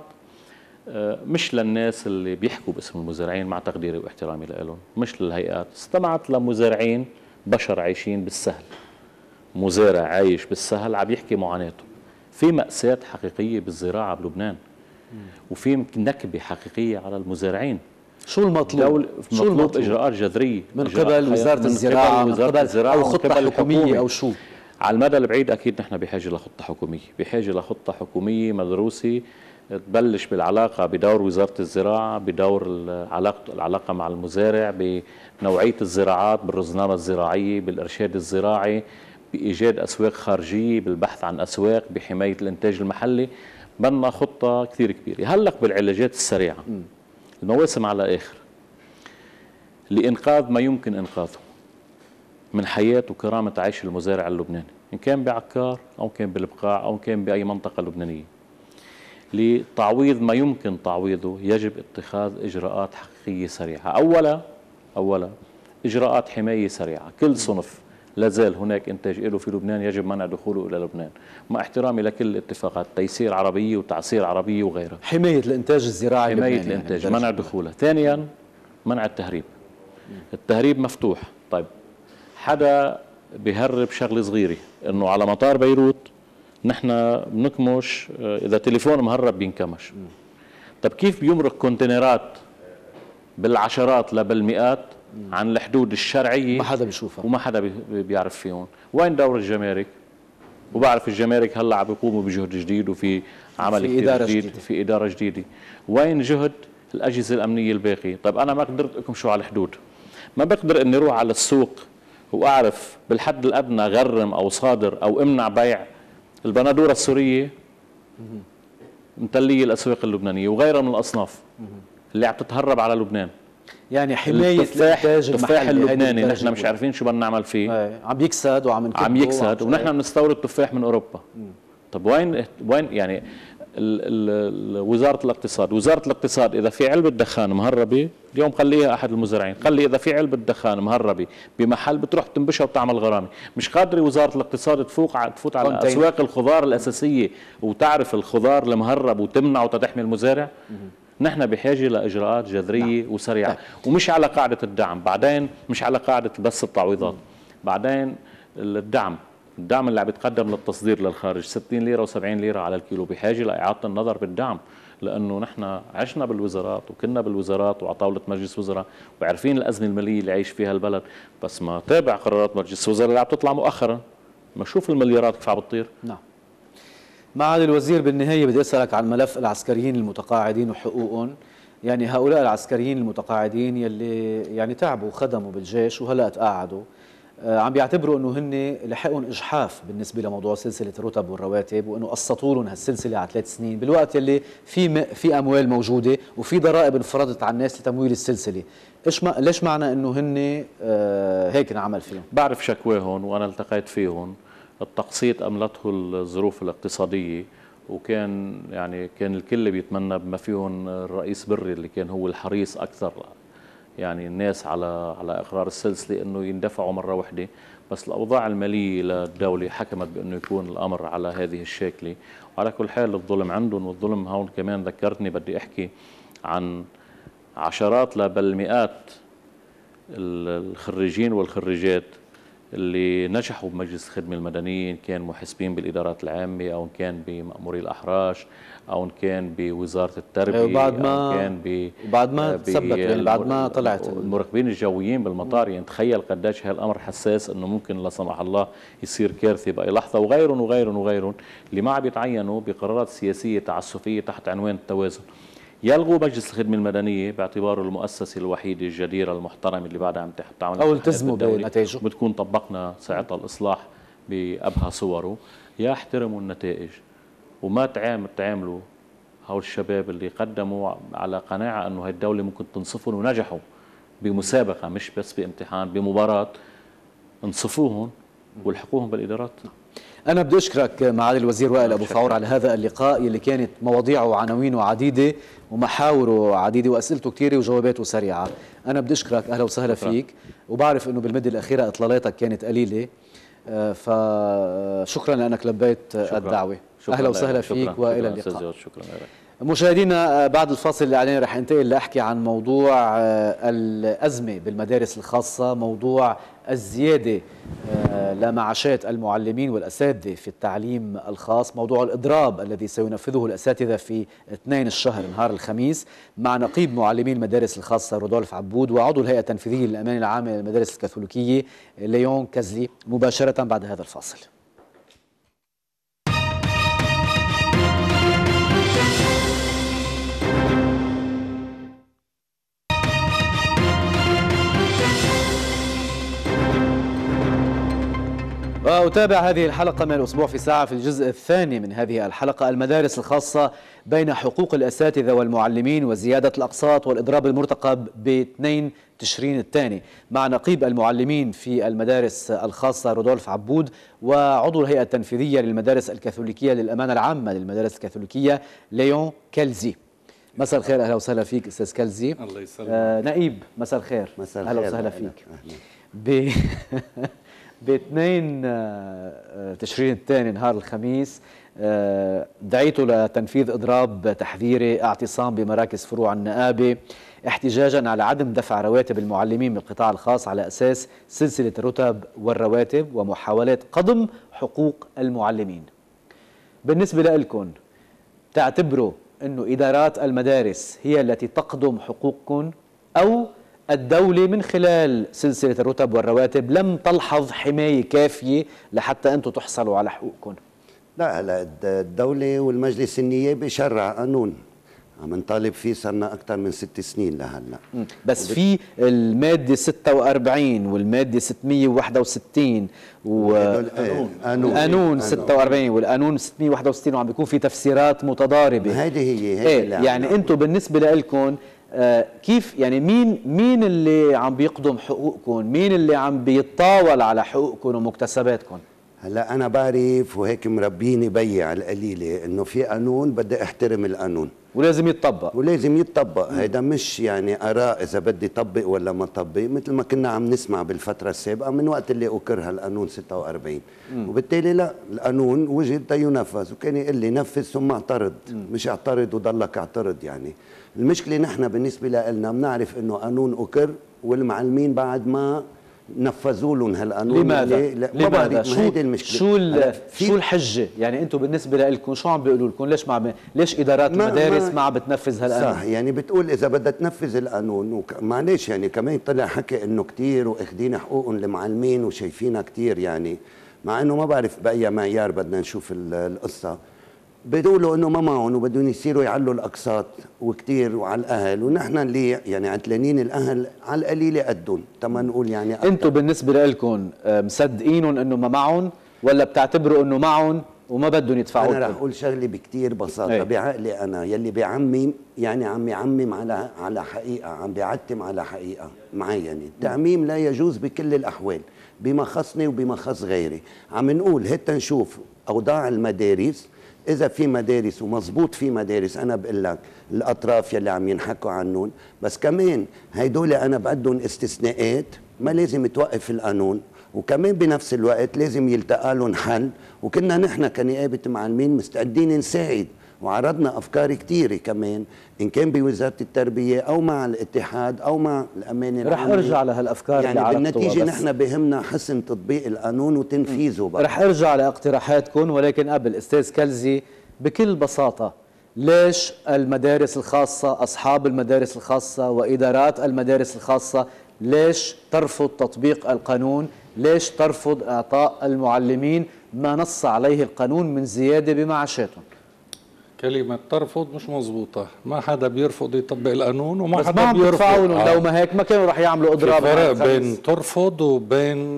مش للناس اللي بيحكوا باسم المزارعين مع تقديري واحترامي لهم، مش للهيئات، استمعت لمزارعين بشر عايشين بالسهل. مزارع عايش بالسهل عم يحكي معاناته. في مأساة حقيقية بالزراعة بلبنان، وفي نكبة حقيقية على المزارعين. شو المطلوب؟ شو المطلوب؟ إجراءات جذرية من قبل وزارة الزراعة، من قبل أو خطة حكومية أو شو؟ على المدى البعيد أكيد نحن بحاجة لخطة حكومية، بحاجة لخطة حكومية مدروسة تبلش بالعلاقة بدور وزارة الزراعة، بدور العلاقة مع المزارع، بنوعية الزراعات، بالرزنامة الزراعية، بالإرشاد الزراعي، بإيجاد أسواق خارجية، بالبحث عن أسواق، بحماية الإنتاج المحلي. بدنا خطة كثير كبيرة. هلق بالعلاجات السريعة، المواسم على آخر، لإنقاذ ما يمكن إنقاذه من حياة وكرامة عيش المزارع اللبناني، إن كان بعكار أو كان بالبقاع أو كان بأي منطقة لبنانية. لتعويض ما يمكن تعويضه يجب اتخاذ إجراءات حقيقية سريعة. أولا إجراءات حماية سريعة. كل صنف لازال هناك إنتاج له في لبنان يجب منع دخوله إلى لبنان، مع احترامي لكل الاتفاقات، تيسير عربية وتعسير عربية وغيرها. حماية الإنتاج الزراعي، حماية الإنتاج، منع دخوله. ثانيا منع التهريب. التهريب مفتوح. طيب حدا بيهرب شغله صغيره، انه على مطار بيروت نحن بنكمش اذا تليفون مهرب بينكمش. طب كيف بيمرق كونتينرات بالعشرات لا بالمئات عن الحدود الشرعيه ما حدا بيشوفها وما حدا بيعرف فيهم؟ وين دور الجمارك؟ وبعرف الجمارك هلا عم بيقوموا بجهد جديد وفي عمل كثير جديد، في اداره جديده. وين جهد الاجهزه الامنيه الباقيه؟ طيب انا ما قدرت اكمشوا على الحدود، ما بقدر اني اروح على السوق واعرف بالحد الادنى غرم او صادر او امنع بيع البندوره السوريه متليه الاسواق اللبنانيه وغيرها من الاصناف اللي عم تتهرب على لبنان. يعني حمايه الانتاج التفاح اللبناني نحن مش عارفين شو بدنا نعمل فيه. عم يكسد عم يكسد ونحن بنستورد تفاح من اوروبا. طب وين يعني وزارة الاقتصاد إذا في علبة دخان مهربة اليوم خليها أحد المزارعين، خلي إذا في علبة دخان مهربة بمحل بتروح تنبشها وبتعمل غرامة. مش قادرة وزارة الاقتصاد تفوت على أسواق الخضار الأساسية وتعرف الخضار المهرب وتمنعه وتحمي المزارع. نحن بحاجة لإجراءات جذرية وسريعة، ومش على قاعدة الدعم، بعدين مش على قاعدة بس التعويضات، بعدين الدعم الدعم اللي عم يتقدم للتصدير للخارج 60 ليرة و70 ليرة على الكيلو، بحاجة لإعادة النظر بالدعم، لأنه نحن عشنا بالوزارات وكنا بالوزارات وعلى طاولة مجلس وزراء وعارفين الأزمة المالية اللي عايش فيها البلد، بس ما تابع قرارات مجلس الوزراء اللي عم تطلع مؤخرا، ما شوف المليارات كيف عم بتطير. نعم. معالي الوزير، بالنهاية بدي أسألك عن ملف العسكريين المتقاعدين وحقوقهم. يعني هؤلاء العسكريين المتقاعدين يلي يعني تعبوا وخدموا بالجيش وهلا تقاعدوا، عم بيعتبروا انه هن لحقهم اجحاف بالنسبه لموضوع سلسله الرتب والرواتب، وانه قسطوا لهم هالسلسله على 3 سنين، بالوقت يلي في اموال موجوده وفي ضرائب انفرضت على الناس لتمويل السلسله. ليش معنى انه هن هيك انعمل فيهم؟ بعرف شكواهم وانا التقيت فيهم. التقسيط املته الظروف الاقتصاديه، وكان يعني كان الكل بيتمنى بما فيهم الرئيس بري اللي كان هو الحريص اكثر يعني الناس على اقرار السلسله انه يندفعوا مره واحده، بس الاوضاع الماليه للدوله حكمت بانه يكون الامر على هذه الشكله. وعلى كل حال الظلم عندهم، والظلم هون كمان ذكرتني بدي احكي عن عشرات لا بل مئات الخريجين والخريجات اللي نجحوا بمجلس الخدمة المدنية، إن كان محاسبين بالإدارات العامة أو إن كان بمأموري الأحراش أو إن كان بوزارة التربية وبعد ما أو إن كان بعد ما تثبت يعني بعد ما طلعت المراقبين الجويين بالمطار. يعني تخيل قديش هالأمر حساس، إنه ممكن لا سمح الله يصير كارثة بأي لحظة، وغيرهم وغيرهم وغيرهم اللي ما عم يتعينوا بقرارات سياسية تعسفية تحت عنوان التوازن. يلغوا مجلس الخدمة المدنية باعتباره المؤسسة الوحيدة الجديرة المحترمة اللي بعدها عم تعمل أو التزموا بنتائجه، بتكون طبقنا ساعتها الإصلاح بأبهى صوره. يا احترموا النتائج وما تعاملوا هؤلاء الشباب اللي قدموا على قناعة أنه هاي الدولة ممكن تنصفهم ونجحوا بمسابقة مش بس بامتحان، بمباراة، انصفوهم والحقوهم بالإدارات. أنا بدي أشكرك معالي الوزير وائل أبو فاور على هذا اللقاء اللي كانت مواضيعه وعناوينه عديدة ومحاوره عديدة وأسئلته كثيرة وجواباته سريعة. أنا بدي أشكرك، أهلا وسهلا فيك، وبعرف أنه بالمدة الأخيرة إطلالاتك كانت قليلة، فشكرا لأنك لبيت الدعوة. أهلا وسهلا فيك وإلى اللقاء. شكرا. مشاهدينا، بعد الفاصل الإعلاني رح انتقل لأحكي عن موضوع الأزمة بالمدارس الخاصة، موضوع الزيادة لمعاشات المعلمين والأساتذة في التعليم الخاص، موضوع الإضراب الذي سينفذه الأساتذة في 2 الشهر نهار الخميس، مع نقيب معلمين المدارس الخاصة رودولف عبود وعضو الهيئة التنفيذية للأمان العام للمدارس الكاثوليكية ليون كازلي، مباشرة بعد هذا الفاصل. وأتابع هذه الحلقة من الأسبوع في ساعة. في الجزء الثاني من هذه الحلقة، المدارس الخاصة بين حقوق الأساتذة والمعلمين وزيادة الأقساط والإضراب المرتقب ب2 تشرين الثاني، مع نقيب المعلمين في المدارس الخاصة رودولف عبود وعضو الهيئة التنفيذية للمدارس الكاثوليكية للأمانة العامة للمدارس الكاثوليكية ليون كالزي. مساء الخير، أهلا وسهلا فيك أستاذ كالزي. الله يسلمك. نقيب، مساء الخير. مساء أهلا وسهلا فيك. ب2 تشرين الثاني نهار الخميس دعيته لتنفيذ إضراب تحذيري، اعتصام بمراكز فروع النقابة، احتجاجا على عدم دفع رواتب المعلمين بالقطاع الخاص على أساس سلسلة الرتب والرواتب ومحاولات قضم حقوق المعلمين. بالنسبة لكم، تعتبروا أنه إدارات المدارس هي التي تقضم حقوقكم، أو الدولة من خلال سلسلة الرتب والرواتب لم تلحظ حماية كافية لحتى أنتم تحصلوا على حقوقكم؟ لا، هلا الدولة والمجلس النيابي شرع قانون عم نطالب فيه، صرنا أكثر من 6 سنين لهلا. بس في المادة 46 والمادة 661 والقانون 46 والقانون 661، وعم بيكون في تفسيرات متضاربة. هذه هي يعني أنتم بالنسبة لكم كيف يعني مين اللي عم بيقضم حقوقكم؟ مين اللي عم بيتطاول على حقوقكم ومكتسباتكم؟ هلا أنا بعرف وهيك مربيني بي على القليلة إنه في قانون بدي أحترم القانون ولازم يتطبق. هيدا مش يعني آراء إذا بدي طبق ولا ما طبق، مثل ما كنا عم نسمع بالفترة السابقة من وقت اللي أكرها القانون 46. وبالتالي لا، القانون وجد ينفذ، وكان يقول لي نفذ ثم اعترض، مش اعترض وضلك اعترض. يعني المشكلة نحن بالنسبة لنا بنعرف إنه قانون أكر، والمعلمين بعد ما نفذوا لهم هالقانون. لماذا؟ ما بعرف، ما هيدي المشكله. شو الحجه؟ يعني انتم بالنسبه لكم شو عم بيقولوا لكم؟ ليش ادارات المدارس ما عم بتنفذ هالقانون؟ صح، يعني بتقول اذا بدها تنفذ القانون معلش، يعني كمان طلع حكي انه كثير واخدين حقوقهم المعلمين وشايفينها كثير، يعني مع انه ما بعرف باي معيار بدنا نشوف القصه. بيقولوا انه ما معهم وبدهم يصيروا يعلوا الاقساط وكثير وعلى الاهل، ونحن اللي يعني عتلانين الاهل على القليله قدهم، تما نقول يعني انتم بالنسبه لكم مصدقينهم انه ما معهم، ولا بتعتبروا انه معهم وما بدهم يدفعوا؟ انا رح اقول شغله بكثير بساطه بعقلي انا، يلي بيعمم يعني عم يعمم على حقيقه، عم بيعتم على حقيقه معينه. التعميم لا يجوز بكل الاحوال، بما خصني وبما خص غيري. عم نقول هيك نشوف اوضاع المدارس، إذا في مدارس ومزبوط في مدارس، أنا بقول لك الأطراف يلي عم ينحكوا عنهم، بس كمان هيدول أنا بدهم استثناءات، ما لازم توقف القانون، وكمان بنفس الوقت لازم يلتقى لهم حل. وكنا نحن كنقابة معلمين مستعدين نساعد، وعرضنا أفكار كثيرة كمان، إن كان بوزارة التربية أو مع الاتحاد أو مع الأمانة رح أرجع لهالأفكار يعني اللي بالنتيجة نحن بهمنا حسن تطبيق القانون وتنفيذه بقى. رح أرجع لاقتراحاتكم، ولكن قبل أستاذ كلزي بكل بساطة، ليش المدارس الخاصة، أصحاب المدارس الخاصة وإدارات المدارس الخاصة، ليش ترفض تطبيق القانون؟ ليش ترفض إعطاء المعلمين ما نص عليه القانون من زيادة بمعاشاتهم؟ كلمة ترفض مش مزبوطة، ما حدا بيرفض يطبق القانون وما بس حدا ما بيرفض. لو ما هيك ما كانوا رح يعملوا اضراب. في فرق بين ترفض وبين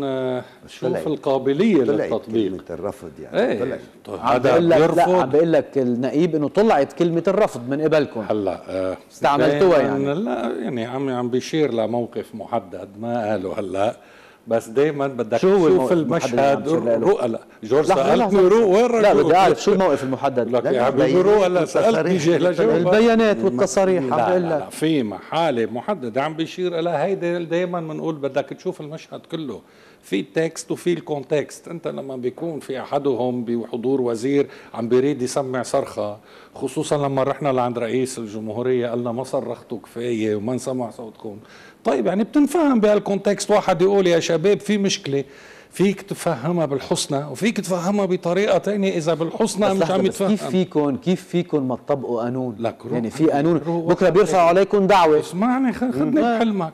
شوف القابلية للتطبيق. كلمة الرفض يعني ايه هذا بيرفض. عم بقول لك النقيب انه طلعت كلمة الرفض من قبلكم، هلا استعملتوها يعني. لا يعني عم بيشير لموقف محدد ما قالوا هلا، بس دائما بدك تشوف المشهد. لا جورج سألتني وين رجعوا؟ لا بدي اعرف شو الموقف المحدد. لك يا حبيبي هلا سألتني جهل البيانات والتصاريح. عم بقول لك في حالة محددة عم بيشير لها، هيدي دائما بنقول بدك تشوف المشهد كله، في التكست وفي الكونتكست. انت لما بيكون في احدهم بحضور وزير عم بيريد يسمع صرخة، خصوصا لما رحنا لعند رئيس الجمهورية قالنا ما صرختوا كفاية وما نسمع صوتكم، طيب يعني بتنفهم بهالكونتكست. واحد يقول يا شباب في مشكلة، فيك تفهمها بالحسنى وفيك تفهمها بطريقة تانية. إذا بالحسنى مش عم يتفهم، كيف فيكم ما تطبقوا قانون؟ يعني في قانون بكرة بيرفعوا عليكم دعوة. اسمعني خدني بحلمك.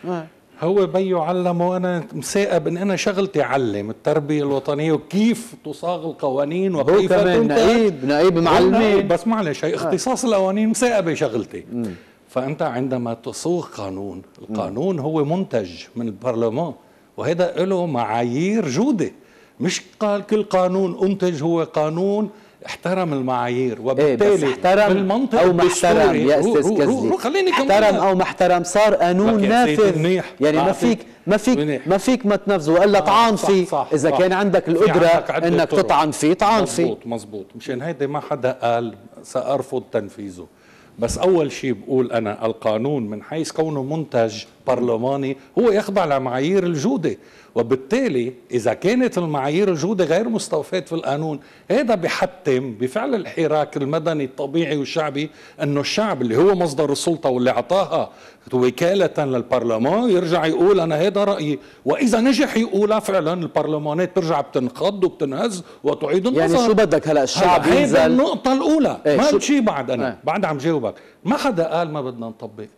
هو بيو علمه، وانا مساقب ان انا شغلتي علم التربيه الوطنيه وكيف تصاغ القوانين وكيف كمان نقيب معلمين. بس معلش هي اختصاص القوانين مساقبه شغلتي. فانت عندما تصوغ قانون، القانون هو منتج من البرلمان، وهذا له معايير جوده. مش قال كل قانون انتج هو قانون احترم المعايير، وبالتالي احترم او ما احترم يا استاذ كزي، احترم او ما احترم صار قانون نافذ. يعني ما فيك ما تنفذه والا طعن فيه. اذا كان عندك القدره انك تطعن فيه طعن فيه. مزبوط. مشان هيدا ما حدا قال سأرفض تنفيذه، بس أول شيء بقول أنا القانون من حيث كونه منتج برلماني هو يخضع لمعايير الجودة، وبالتالي إذا كانت المعايير الجودة غير مستوفاة في القانون، هذا بيحتم بفعل الحراك المدني الطبيعي والشعبي أنه الشعب اللي هو مصدر السلطة واللي أعطاها وكالة للبرلمان يرجع يقول أنا هذا رأيي. وإذا نجح يقولها فعلا البرلمانات ترجع بتنخض وبتنهز وتعيد النظر. يعني شو بدك هلا الشعب ينزل؟ هيدا النقطة الأولى. ما شيء بعد أنا بعد عم جاوبك. ما حدا قال ما بدنا نطبق،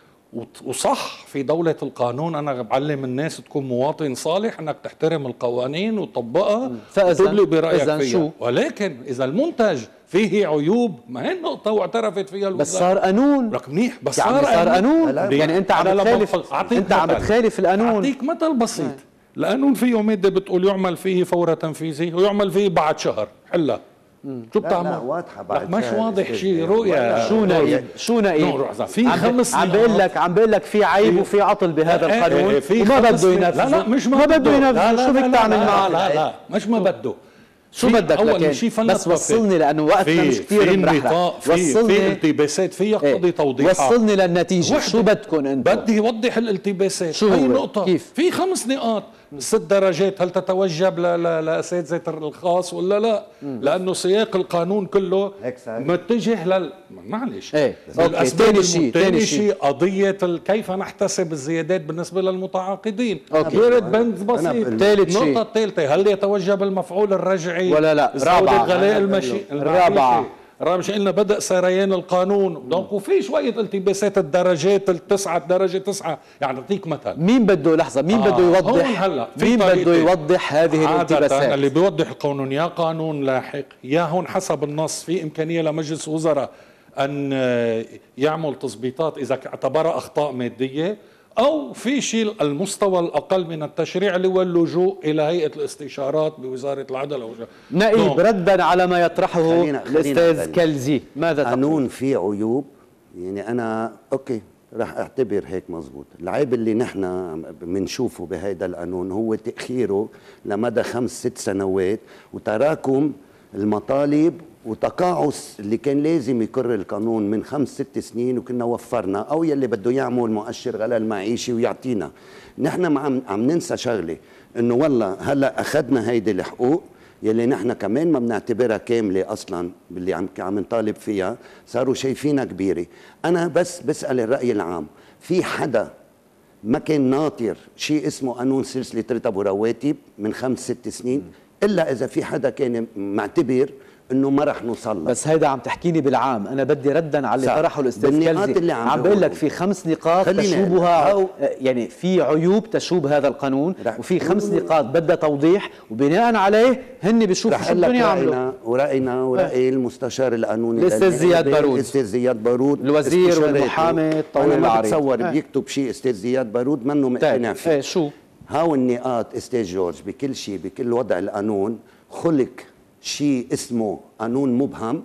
وصح في دولة القانون أنا بعلم الناس تكون مواطن صالح أنك تحترم القوانين وتطبقها وتدلي برأيك فيها. ولكن إذا المنتج فيه عيوب، ما هي النقطة واعترفت فيها الوزارة. بس صار قانون. لك منيح، بس يعني صار قانون. يعني أنت عم بتخالف القانون. أعطيك مثل بسيط. القانون فيه مادة بتقول يعمل فيه فور تنفيذي ويعمل فيه بعد شهر. حلها شو بتعمل؟ لا واضحة بعد مش واضح شيء. رؤية شو نقيب في 5 عم بقول لك في عيب وفي عطل بهذا القانون وما بده ينفذ. لا مش ما بده ينفذ. شو بدك تعمل معه؟ لا مش ما بده. شو بدك لكن بس وصلني لانه وقتنا مش كثير مرحله. في التباسات في يقتضي توضيحها. وصلني للنتيجه. شو بدكم انتم؟ بدي اوضح الالتباسات. شو هي هو؟ نقطه كيف؟ في 5 نقاط. 6 درجات هل تتوجب لأساتذة الخاص ولا لا؟ لأنه سياق القانون كله متجه معلش ثاني شيء قضية كيف نحتسب الزيادات بالنسبة للمتعاقدين. بيرد بند بسيط. النقطة الثالثة هل يتوجب المفعول الرجعي ولا لا؟ رابعة غلاء الرابعة مش قلنا بدأ سريان القانون دونك وفي شوية التباسات الدرجات التسعة درجة 9 يعني أعطيك مثل مين بده لحظة مين بده يوضح مين بده يوضح هذه الالتباسات اللي بيوضح القانون يا قانون لاحق يا هون حسب النص في إمكانية لمجلس وزراء أن يعمل تظبيطات إذا اعتبرها أخطاء مادية أو في شيء المستوى الأقل من التشريع اللي هو اللجوء إلى هيئة الاستشارات بوزارة العدل أو نائب ردا على ما يطرحه الأستاذ كلزي ماذا تقول؟ قانون فيه عيوب يعني أنا أوكي رح أعتبر هيك مزبوط. العيب اللي نحن بنشوفه بهذا القانون هو تأخيره لمدى 5-6 سنوات وتراكم المطالب وتقاعس اللي كان لازم يكر القانون من 5-6 سنين وكنا وفرنا او يلي بده يعمل مؤشر غلاء المعيشي ويعطينا. نحن عم ننسى شغله انه والله هلا اخذنا هيدي الحقوق يلي نحن كمان ما بنعتبرها كامله اصلا باللي عم نطالب فيها، صاروا شايفينها كبيره. انا بس بسال الراي العام، في حدا ما كان ناطر شيء اسمه قانون سلسله رتب ورواتب من 5-6 سنين الا اذا في حدا كان معتبر انه ما رح نوصل. بس هيدا عم تحكيني بالعام، انا بدي ردا على اللي طرحه الاستاذ كلزي. عم بقول لك في 5 نقاط تشوبها أو يعني في عيوب تشوب هذا القانون وفي 5 نقاط بدها توضيح وبناء عليه هن بيشوفوا شو بدهم يعملوا. ورأينا ورأي المستشار القانوني الاستاذ زياد بارود، الاستاذ زياد بارود الوزير والمحامي الطويل العريض. بتصور بيكتب شيء استاذ زياد بارود منه مقتنع فيه. شو هاو النقاط استاذ جورج بكل شيء بكل وضع القانون خلق شيء اسمه قانون مبهم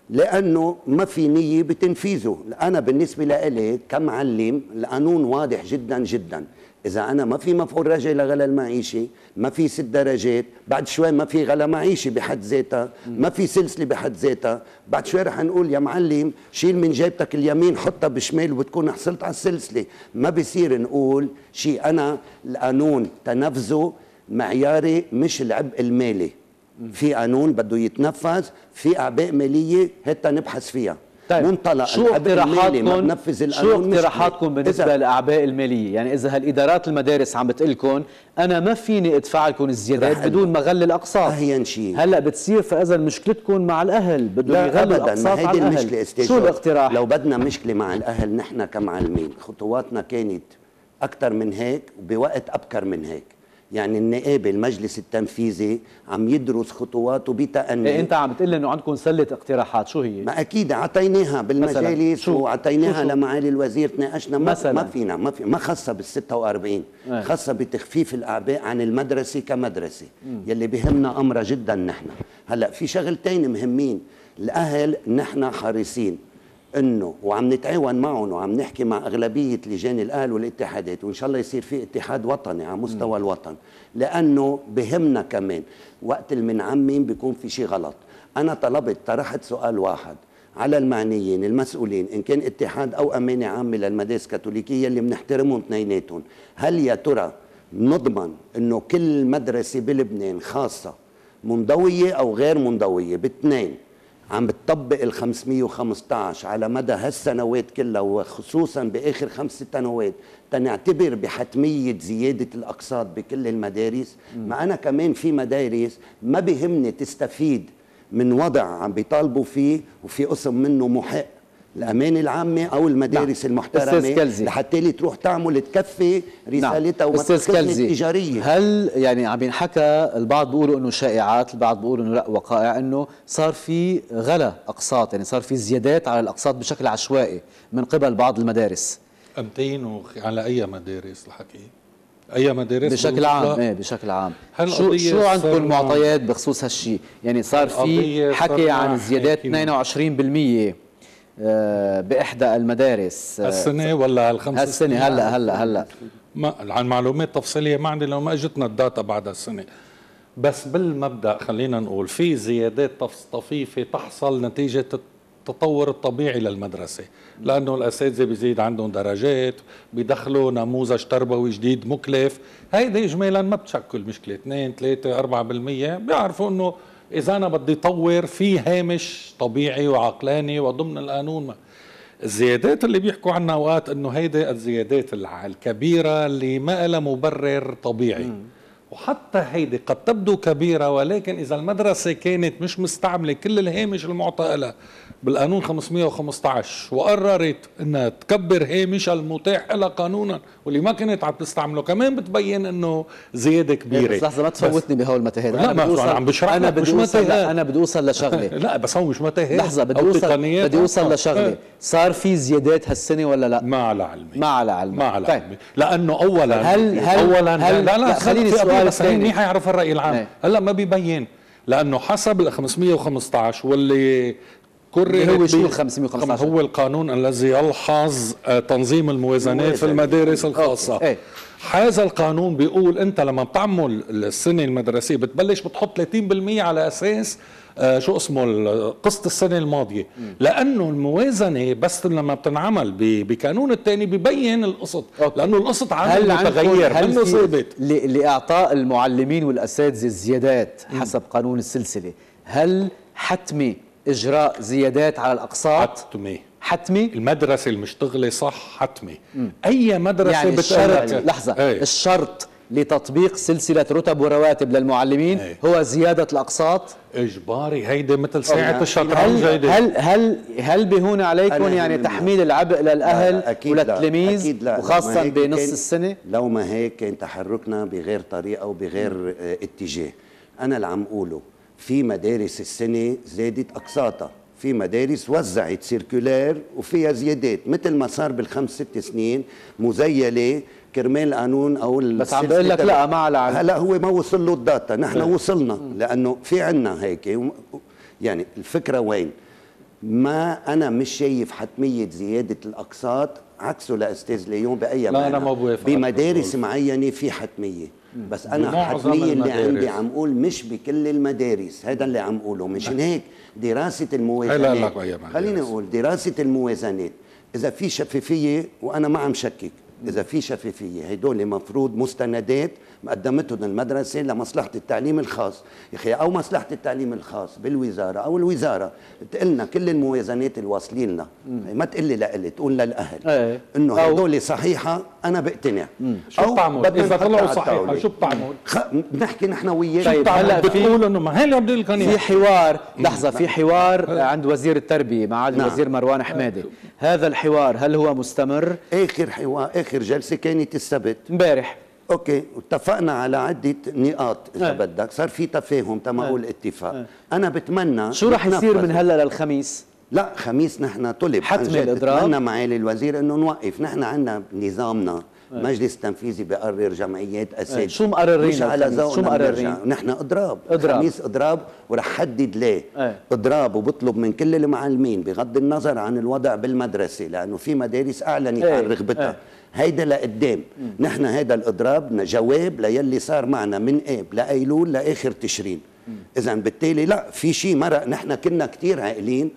لأنه ما في نية بتنفيذه. أنا بالنسبة لإلي كمعلم القانون واضح جدا جدا. إذا أنا ما في مفعول راجع لغلاء المعيشي، ما في 6 درجات، بعد شوي ما في غلاء معيشي بحد ذاتها، ما في سلسلة بحد ذاتها، بعد شوي رح نقول يا معلم شيل من جيبتك اليمين حطها بشمال وبتكون حصلت على السلسلة. ما بصير نقول شيء. أنا القانون تنفذه معياري مش العبء المالي. في قانون بده يتنفذ، في اعباء ماليه حتى نبحث فيها. طيب منطلق شو اقتراحاتكم شو اقتراحاتكم بالنسبه للاعباء الماليه؟ يعني اذا هالادارات المدارس عم بتقلكم انا ما فيني ادفع لكم الزيادات بدون ما اغلي الاقساط، هلا بتصير فاذا مشكلتكم مع الاهل بدهم يغلوا الاقساط على الاهل. شو الاقتراح؟ لو بدنا مشكله مع الاهل نحن كمعلمين خطواتنا كانت اكثر من هيك وبوقت ابكر من هيك. يعني النقابة المجلس التنفيذي عم يدرس خطواته بتأني. انت عم بتقول انه عندكم سلة اقتراحات، شو هي؟ ما اكيد عطيناها بالمجالس وعطيناها لمعالي الوزير تناقشنا. ما فينا ما خاصة بال46 خاصة بتخفيف الاعباء عن المدرسة كمدرسة يلي بهمنا امرها جدا. نحن هلا في شغلتين مهمين. الاهل نحن حريصين انه وعم نتعاون معهم وعم نحكي مع اغلبيه لجان الاهل والاتحادات وان شاء الله يصير في اتحاد وطني على مستوى الوطن، لانه بهمنا كمان وقت المنعمين بيكون في شيء غلط. انا طرحت سؤال واحد على المعنيين المسؤولين ان كان اتحاد او امانه عامه للمدارس الكاثوليكيه اللي بنحترمهم اثنيناتهم، هل يا ترى نضمن انه كل مدرسه بلبنان خاصه منضويه او غير منضويه باثنين عم بتطبق ال 515 على مدى هالسنوات كلها وخصوصا باخر 5 سنوات تنعتبر بحتميه زياده الاقساط بكل المدارس؟ ما انا كمان في مدارس ما بهمني تستفيد من وضع عم بيطالبوا فيه وفي قسم منه محق الأمانة العامة أو المدارس المحترمة لحتى تروح تعمل تكفي رسالتها وما تكفي التجارية. هل يعني عم ينحكى البعض بيقولوا إنه شائعات، البعض بيقولوا إنه لا وقائع، إنه صار في غلا أقساط، يعني صار في زيادات على الأقساط بشكل عشوائي من قبل بعض المدارس. 200 على أي مدارس الحكي؟ أي مدارس بشكل عام؟ بشكل عام. شو عندكم معطيات بخصوص هالشيء؟ يعني صار في حكي عن زيادات 22% بإحدى المدارس السنة ولا ال5 السنة؟ هلا ما عن معلومات تفصيلية ما عندي لو ما اجتنا الداتا بعد السنة. بس بالمبدأ خلينا نقول في زيادات طفيفة تحصل نتيجة التطور الطبيعي للمدرسة، لأنه الأساتذة بيزيد عندهم درجات، بيدخلوا نموذج تربوي جديد مكلف. هيدي إجمالا ما بتشكل مشكلة، 2 3 4%. بيعرفوا أنه إذا أنا بدي طور في هامش طبيعي وعقلاني وضمن القانون. الزيادات اللي بيحكوا عنها أوقات أنه هيدي الزيادات الكبيرة اللي ما لها مبرر طبيعي. وحتى هيدي قد تبدو كبيرة، ولكن إذا المدرسة كانت مش مستعملة كل الهامش المعطى لها بالقانون 515 وقررت أنها تكبر هامشها المتاح لها قانونا واللي ما كانت عم تستعمله، كمان بتبين أنه زيادة كبيرة. بس لحظة، ما تفوتني بهول المتاهات. لا أنا عم بشرح لك مش متاهات. أنا بدي أوصل لشغلة. لا بس هو مش متاهات. لحظة، بدي أوصل لشغلة. صار في زيادات هالسنة ولا لا؟ ما على علمي. ما على علمي. ما على طيب. علمي. لأنه أولا لا خليني السؤال الثاني منيح يعرف الرأي العام. هلا ما بيبين، لأنه حسب ال 515 واللي هو شو ال 515 هو القانون الذي يلحظ تنظيم الموازنات في المدارس الخاصة. هذا القانون بيقول أنت لما بتعمل السنة المدرسية بتبلش بتحط 30% على أساس شو اسمه قسط السنة الماضية، لأنه الموازنة بس لما بتنعمل بقانون الثاني ببين القسط، لأنه القسط عامل متغير منه ثابت. لإعطاء المعلمين والأساتذة زيادات حسب قانون السلسلة، هل حتمي إجراء زيادات على الأقساط؟ حتمي المدرسة المشتغلة صح حتمي. أي مدرسة يعني بتشارك. لحظة، الشرط لتطبيق سلسلة رتب ورواتب للمعلمين هو زيادة الأقساط إجباري. هيدي مثل ساعة الشطرنج. هل بهون عليكم يعني تحميل العبء للأهل وللتلاميذ وخاصة بنص السنة؟ لو ما هيك كان تحركنا بغير طريقة وبغير اتجاه. أنا اللي عم قوله في مدارس السنة زادت أقساطها، في مدارس وزعت سيركولار وفيها زيادات مثل ما صار بالخمس 6 سنين مزيلة كرمال قانون او بس عم بقول لك لا ما على علم. هلا هو ما وصل له الداتا، نحن وصلنا لانه في عنا هيك. يعني الفكره وين؟ ما انا مش شايف حتميه زياده الاقساط عكسه لاستاذ ليون باي لا انا ما بوافق. بمدارس معينه في حتميه، بس انا حتميه اللي عندي عم قول مش بكل المدارس. هذا اللي عم قوله. مشان هيك دراسه الموازنات، خليني اقول دراسه الموازنات اذا في شفافيه، وانا ما عم شكك إذا في شفافية، هدول مفروض مستندات قدمتهم المدرسة لمصلحة التعليم الخاص، يا أخي، أو مصلحة التعليم الخاص بالوزارة أو الوزارة تقلنا كل الموازنات اللي واصلين لنا، ما تقول لي لإلي، تقول للأهل إنه هدول صحيحة. أنا بقتنع. شو بتعمل؟ إذا طلعوا صحيحة شو بتعمل؟ بنحكي نحن وياك. طيب هلا بتقول إنه ما هي اللي بدي لك في حوار. لحظة، في حوار عند وزير التربية مع الوزير مروان حمادة. هذا الحوار هل هو مستمر؟ آخر حوار، آخر جلسة كانت السبت امبارح. اوكي، واتفقنا على عده نقاط اذا بدك، صار في تفاهم تما اقول اتفاق. انا بتمنى شو رح يصير من هلا للخميس؟ لا خميس نحن طلب حتمي الاضراب. بتمنى معالي الوزير انه نوقف. نحن عندنا نظامنا مجلس تنفيذي بقرر جمعيات اساتذه. شو مقررين؟ مش على ذوقنا. شو مقررين؟ نحن اضراب. خميس اضراب، ورح حدد ليه اضراب، وبطلب من كل المعلمين بغض النظر عن الوضع بالمدرسه، لانه في مدارس اعلنت عن رغبتها. هيدا لقدام. نحن هيدا الاضراب جواب ليلي صار معنا من اب لايلول لاخر تشرين. اذا بالتالي لا في شيء مرق. نحن كنا كثير عاقلين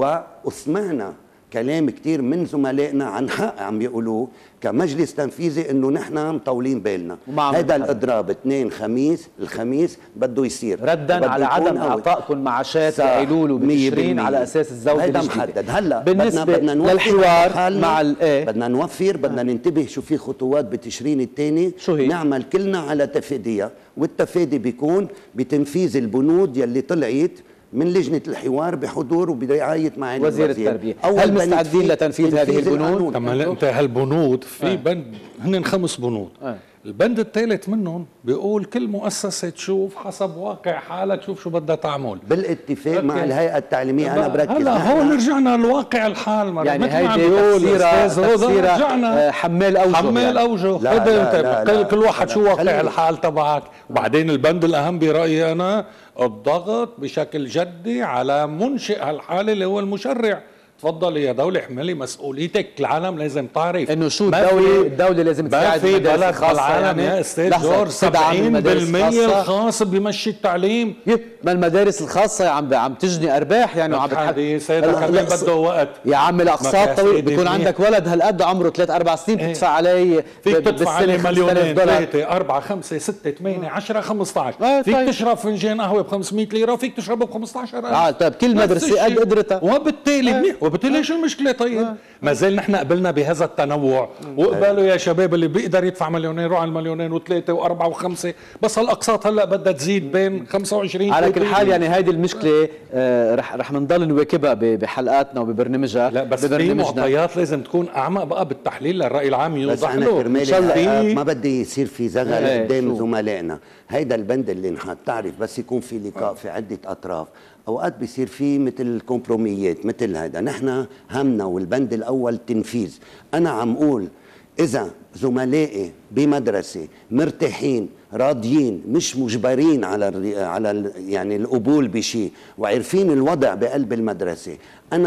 وسمعنا كلام كثير من زملائنا عن حق عم بيقولوه كمجلس تنفيذي انه نحن مطولين بالنا. هذا الاضراب 2 خميس، الخميس بده يصير ردا على عدم اعطائكم معاشات بايلول وبتشرين على اساس الزوجه هذا محدد. هلا بالنسبه للحوار مع بدنا نوفر، بدنا ننتبه شو في خطوات بتشرين الثاني نعمل كلنا على تفاديها، والتفادي بيكون بتنفيذ البنود يلي طلعت من لجنة الحوار بحضور وبرعاية معالي وزير التربية. هل مستعدين لتنفيذ هذه البنود؟ طب انت هالبنود في بند هن 5 بنود. البند الثالث منهم بيقول كل مؤسسة تشوف حسب واقع حالك، شوف شو بدها تعمل بالاتفاق مع الهيئة التعليمية. أنا بركز هلا هون رجعنا لواقع الحال. يعني هيدي تفسيرة حمال أوجه. حمال أوجه. لا كل واحد شو واقع الحال تبعك. وبعدين البند الأهم برأيي أنا الضغط بشكل جدي على منشئ هالحالة اللي هو المشرع. تفضلي يا دولة احملي مسؤوليتك. العالم لازم تعرف انه شو ما الدولة لازم ما تساعد في المدارس بلد الخاصة بالعالم يعني. يا استاذ لحظة، جورج 70% الخاص بيمشي التعليم. ما المدارس الخاصة عم تجني أرباح يعني وعم حديث هذا كمان بده وقت يا عم. الأقساط طويل، بيكون عندك ولد هالقد عمره 3-4 سنين بتدفع عليه فيك تدفع عليه مليونين، 3 4 5 6 8 10 15. فيك تشرب فنجان قهوة ب 500 ليرة وفيك تشربه ب 15,000. طيب كل مدرسة قد قدرتها. وبالتالي منيح، وبالتالي شو المشكلة؟ طيب ما زال نحن قبلنا بهذا التنوع، وقبلوا يا شباب اللي بيقدر يدفع مليونين يروح على المليونين وثلاثة وأربعة وخمسة، بس هالأقساط هلا بدها تزيد بين 25. على كل حال يعني هيدي المشكلة رح نضل نواكبها بحلقاتنا وببرنامجها. لا بس في معطيات لازم تكون أعمق بقى بالتحليل للرأي العام يوضح له. إن شاء الله ما بدي يصير في زغل قدام زملائنا. هيدا البند اللي انحط تعرف بس يكون في لقاء في عدة أطراف، اوقات بيصير في مثل كومبروميات مثل هذا. نحن همنا والبند الاول تنفيذ. انا عم اقول اذا زملائي بمدرسه مرتاحين راضيين مش مجبرين على يعني القبول بشيء وعارفين الوضع بقلب المدرسه،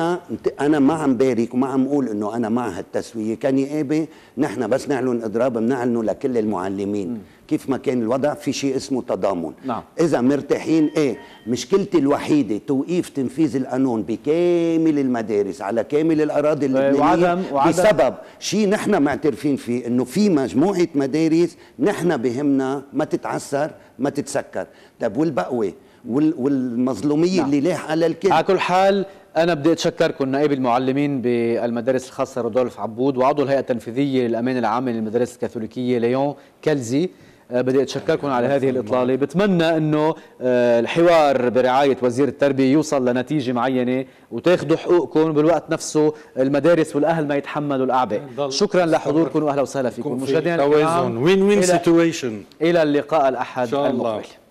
انا ما عم بارك وما عم اقول انه انا مع هالتسويه. كنيابه نحن بس نعلن اضراب بنعلنه لكل المعلمين كيف ما كان الوضع. في شيء اسمه تضامن. نعم. اذا مرتاحين مشكلتي الوحيده توقيف تنفيذ القانون بكامل المدارس على كامل الاراضي اللبنانيه بسبب شيء نحن معترفين فيه، انه في مجموعه مدارس نحن بهمنا ما تتعسر ما تتسكر. طيب والبقوه والمظلوميه نعم. اللي لاحقه للكل. على كل حال أنا بدي أتشكركم نائب المعلمين بالمدارس الخاصة رودولف عبود وعضو الهيئة التنفيذية للأمانة العامة للمدارس الكاثوليكية ليون كالزي. بدي أتشكركم على هذه الإطلالة. بتمنى أنه الحوار برعاية وزير التربية يوصل لنتيجة معينة وتاخذوا حقوقكم بالوقت نفسه، المدارس والأهل ما يتحملوا الأعباء. شكرا لحضوركم وأهلا وسهلا فيكم مشاهدينا الكرام. وين وين سيتويشن. إلى اللقاء الأحد المقبل.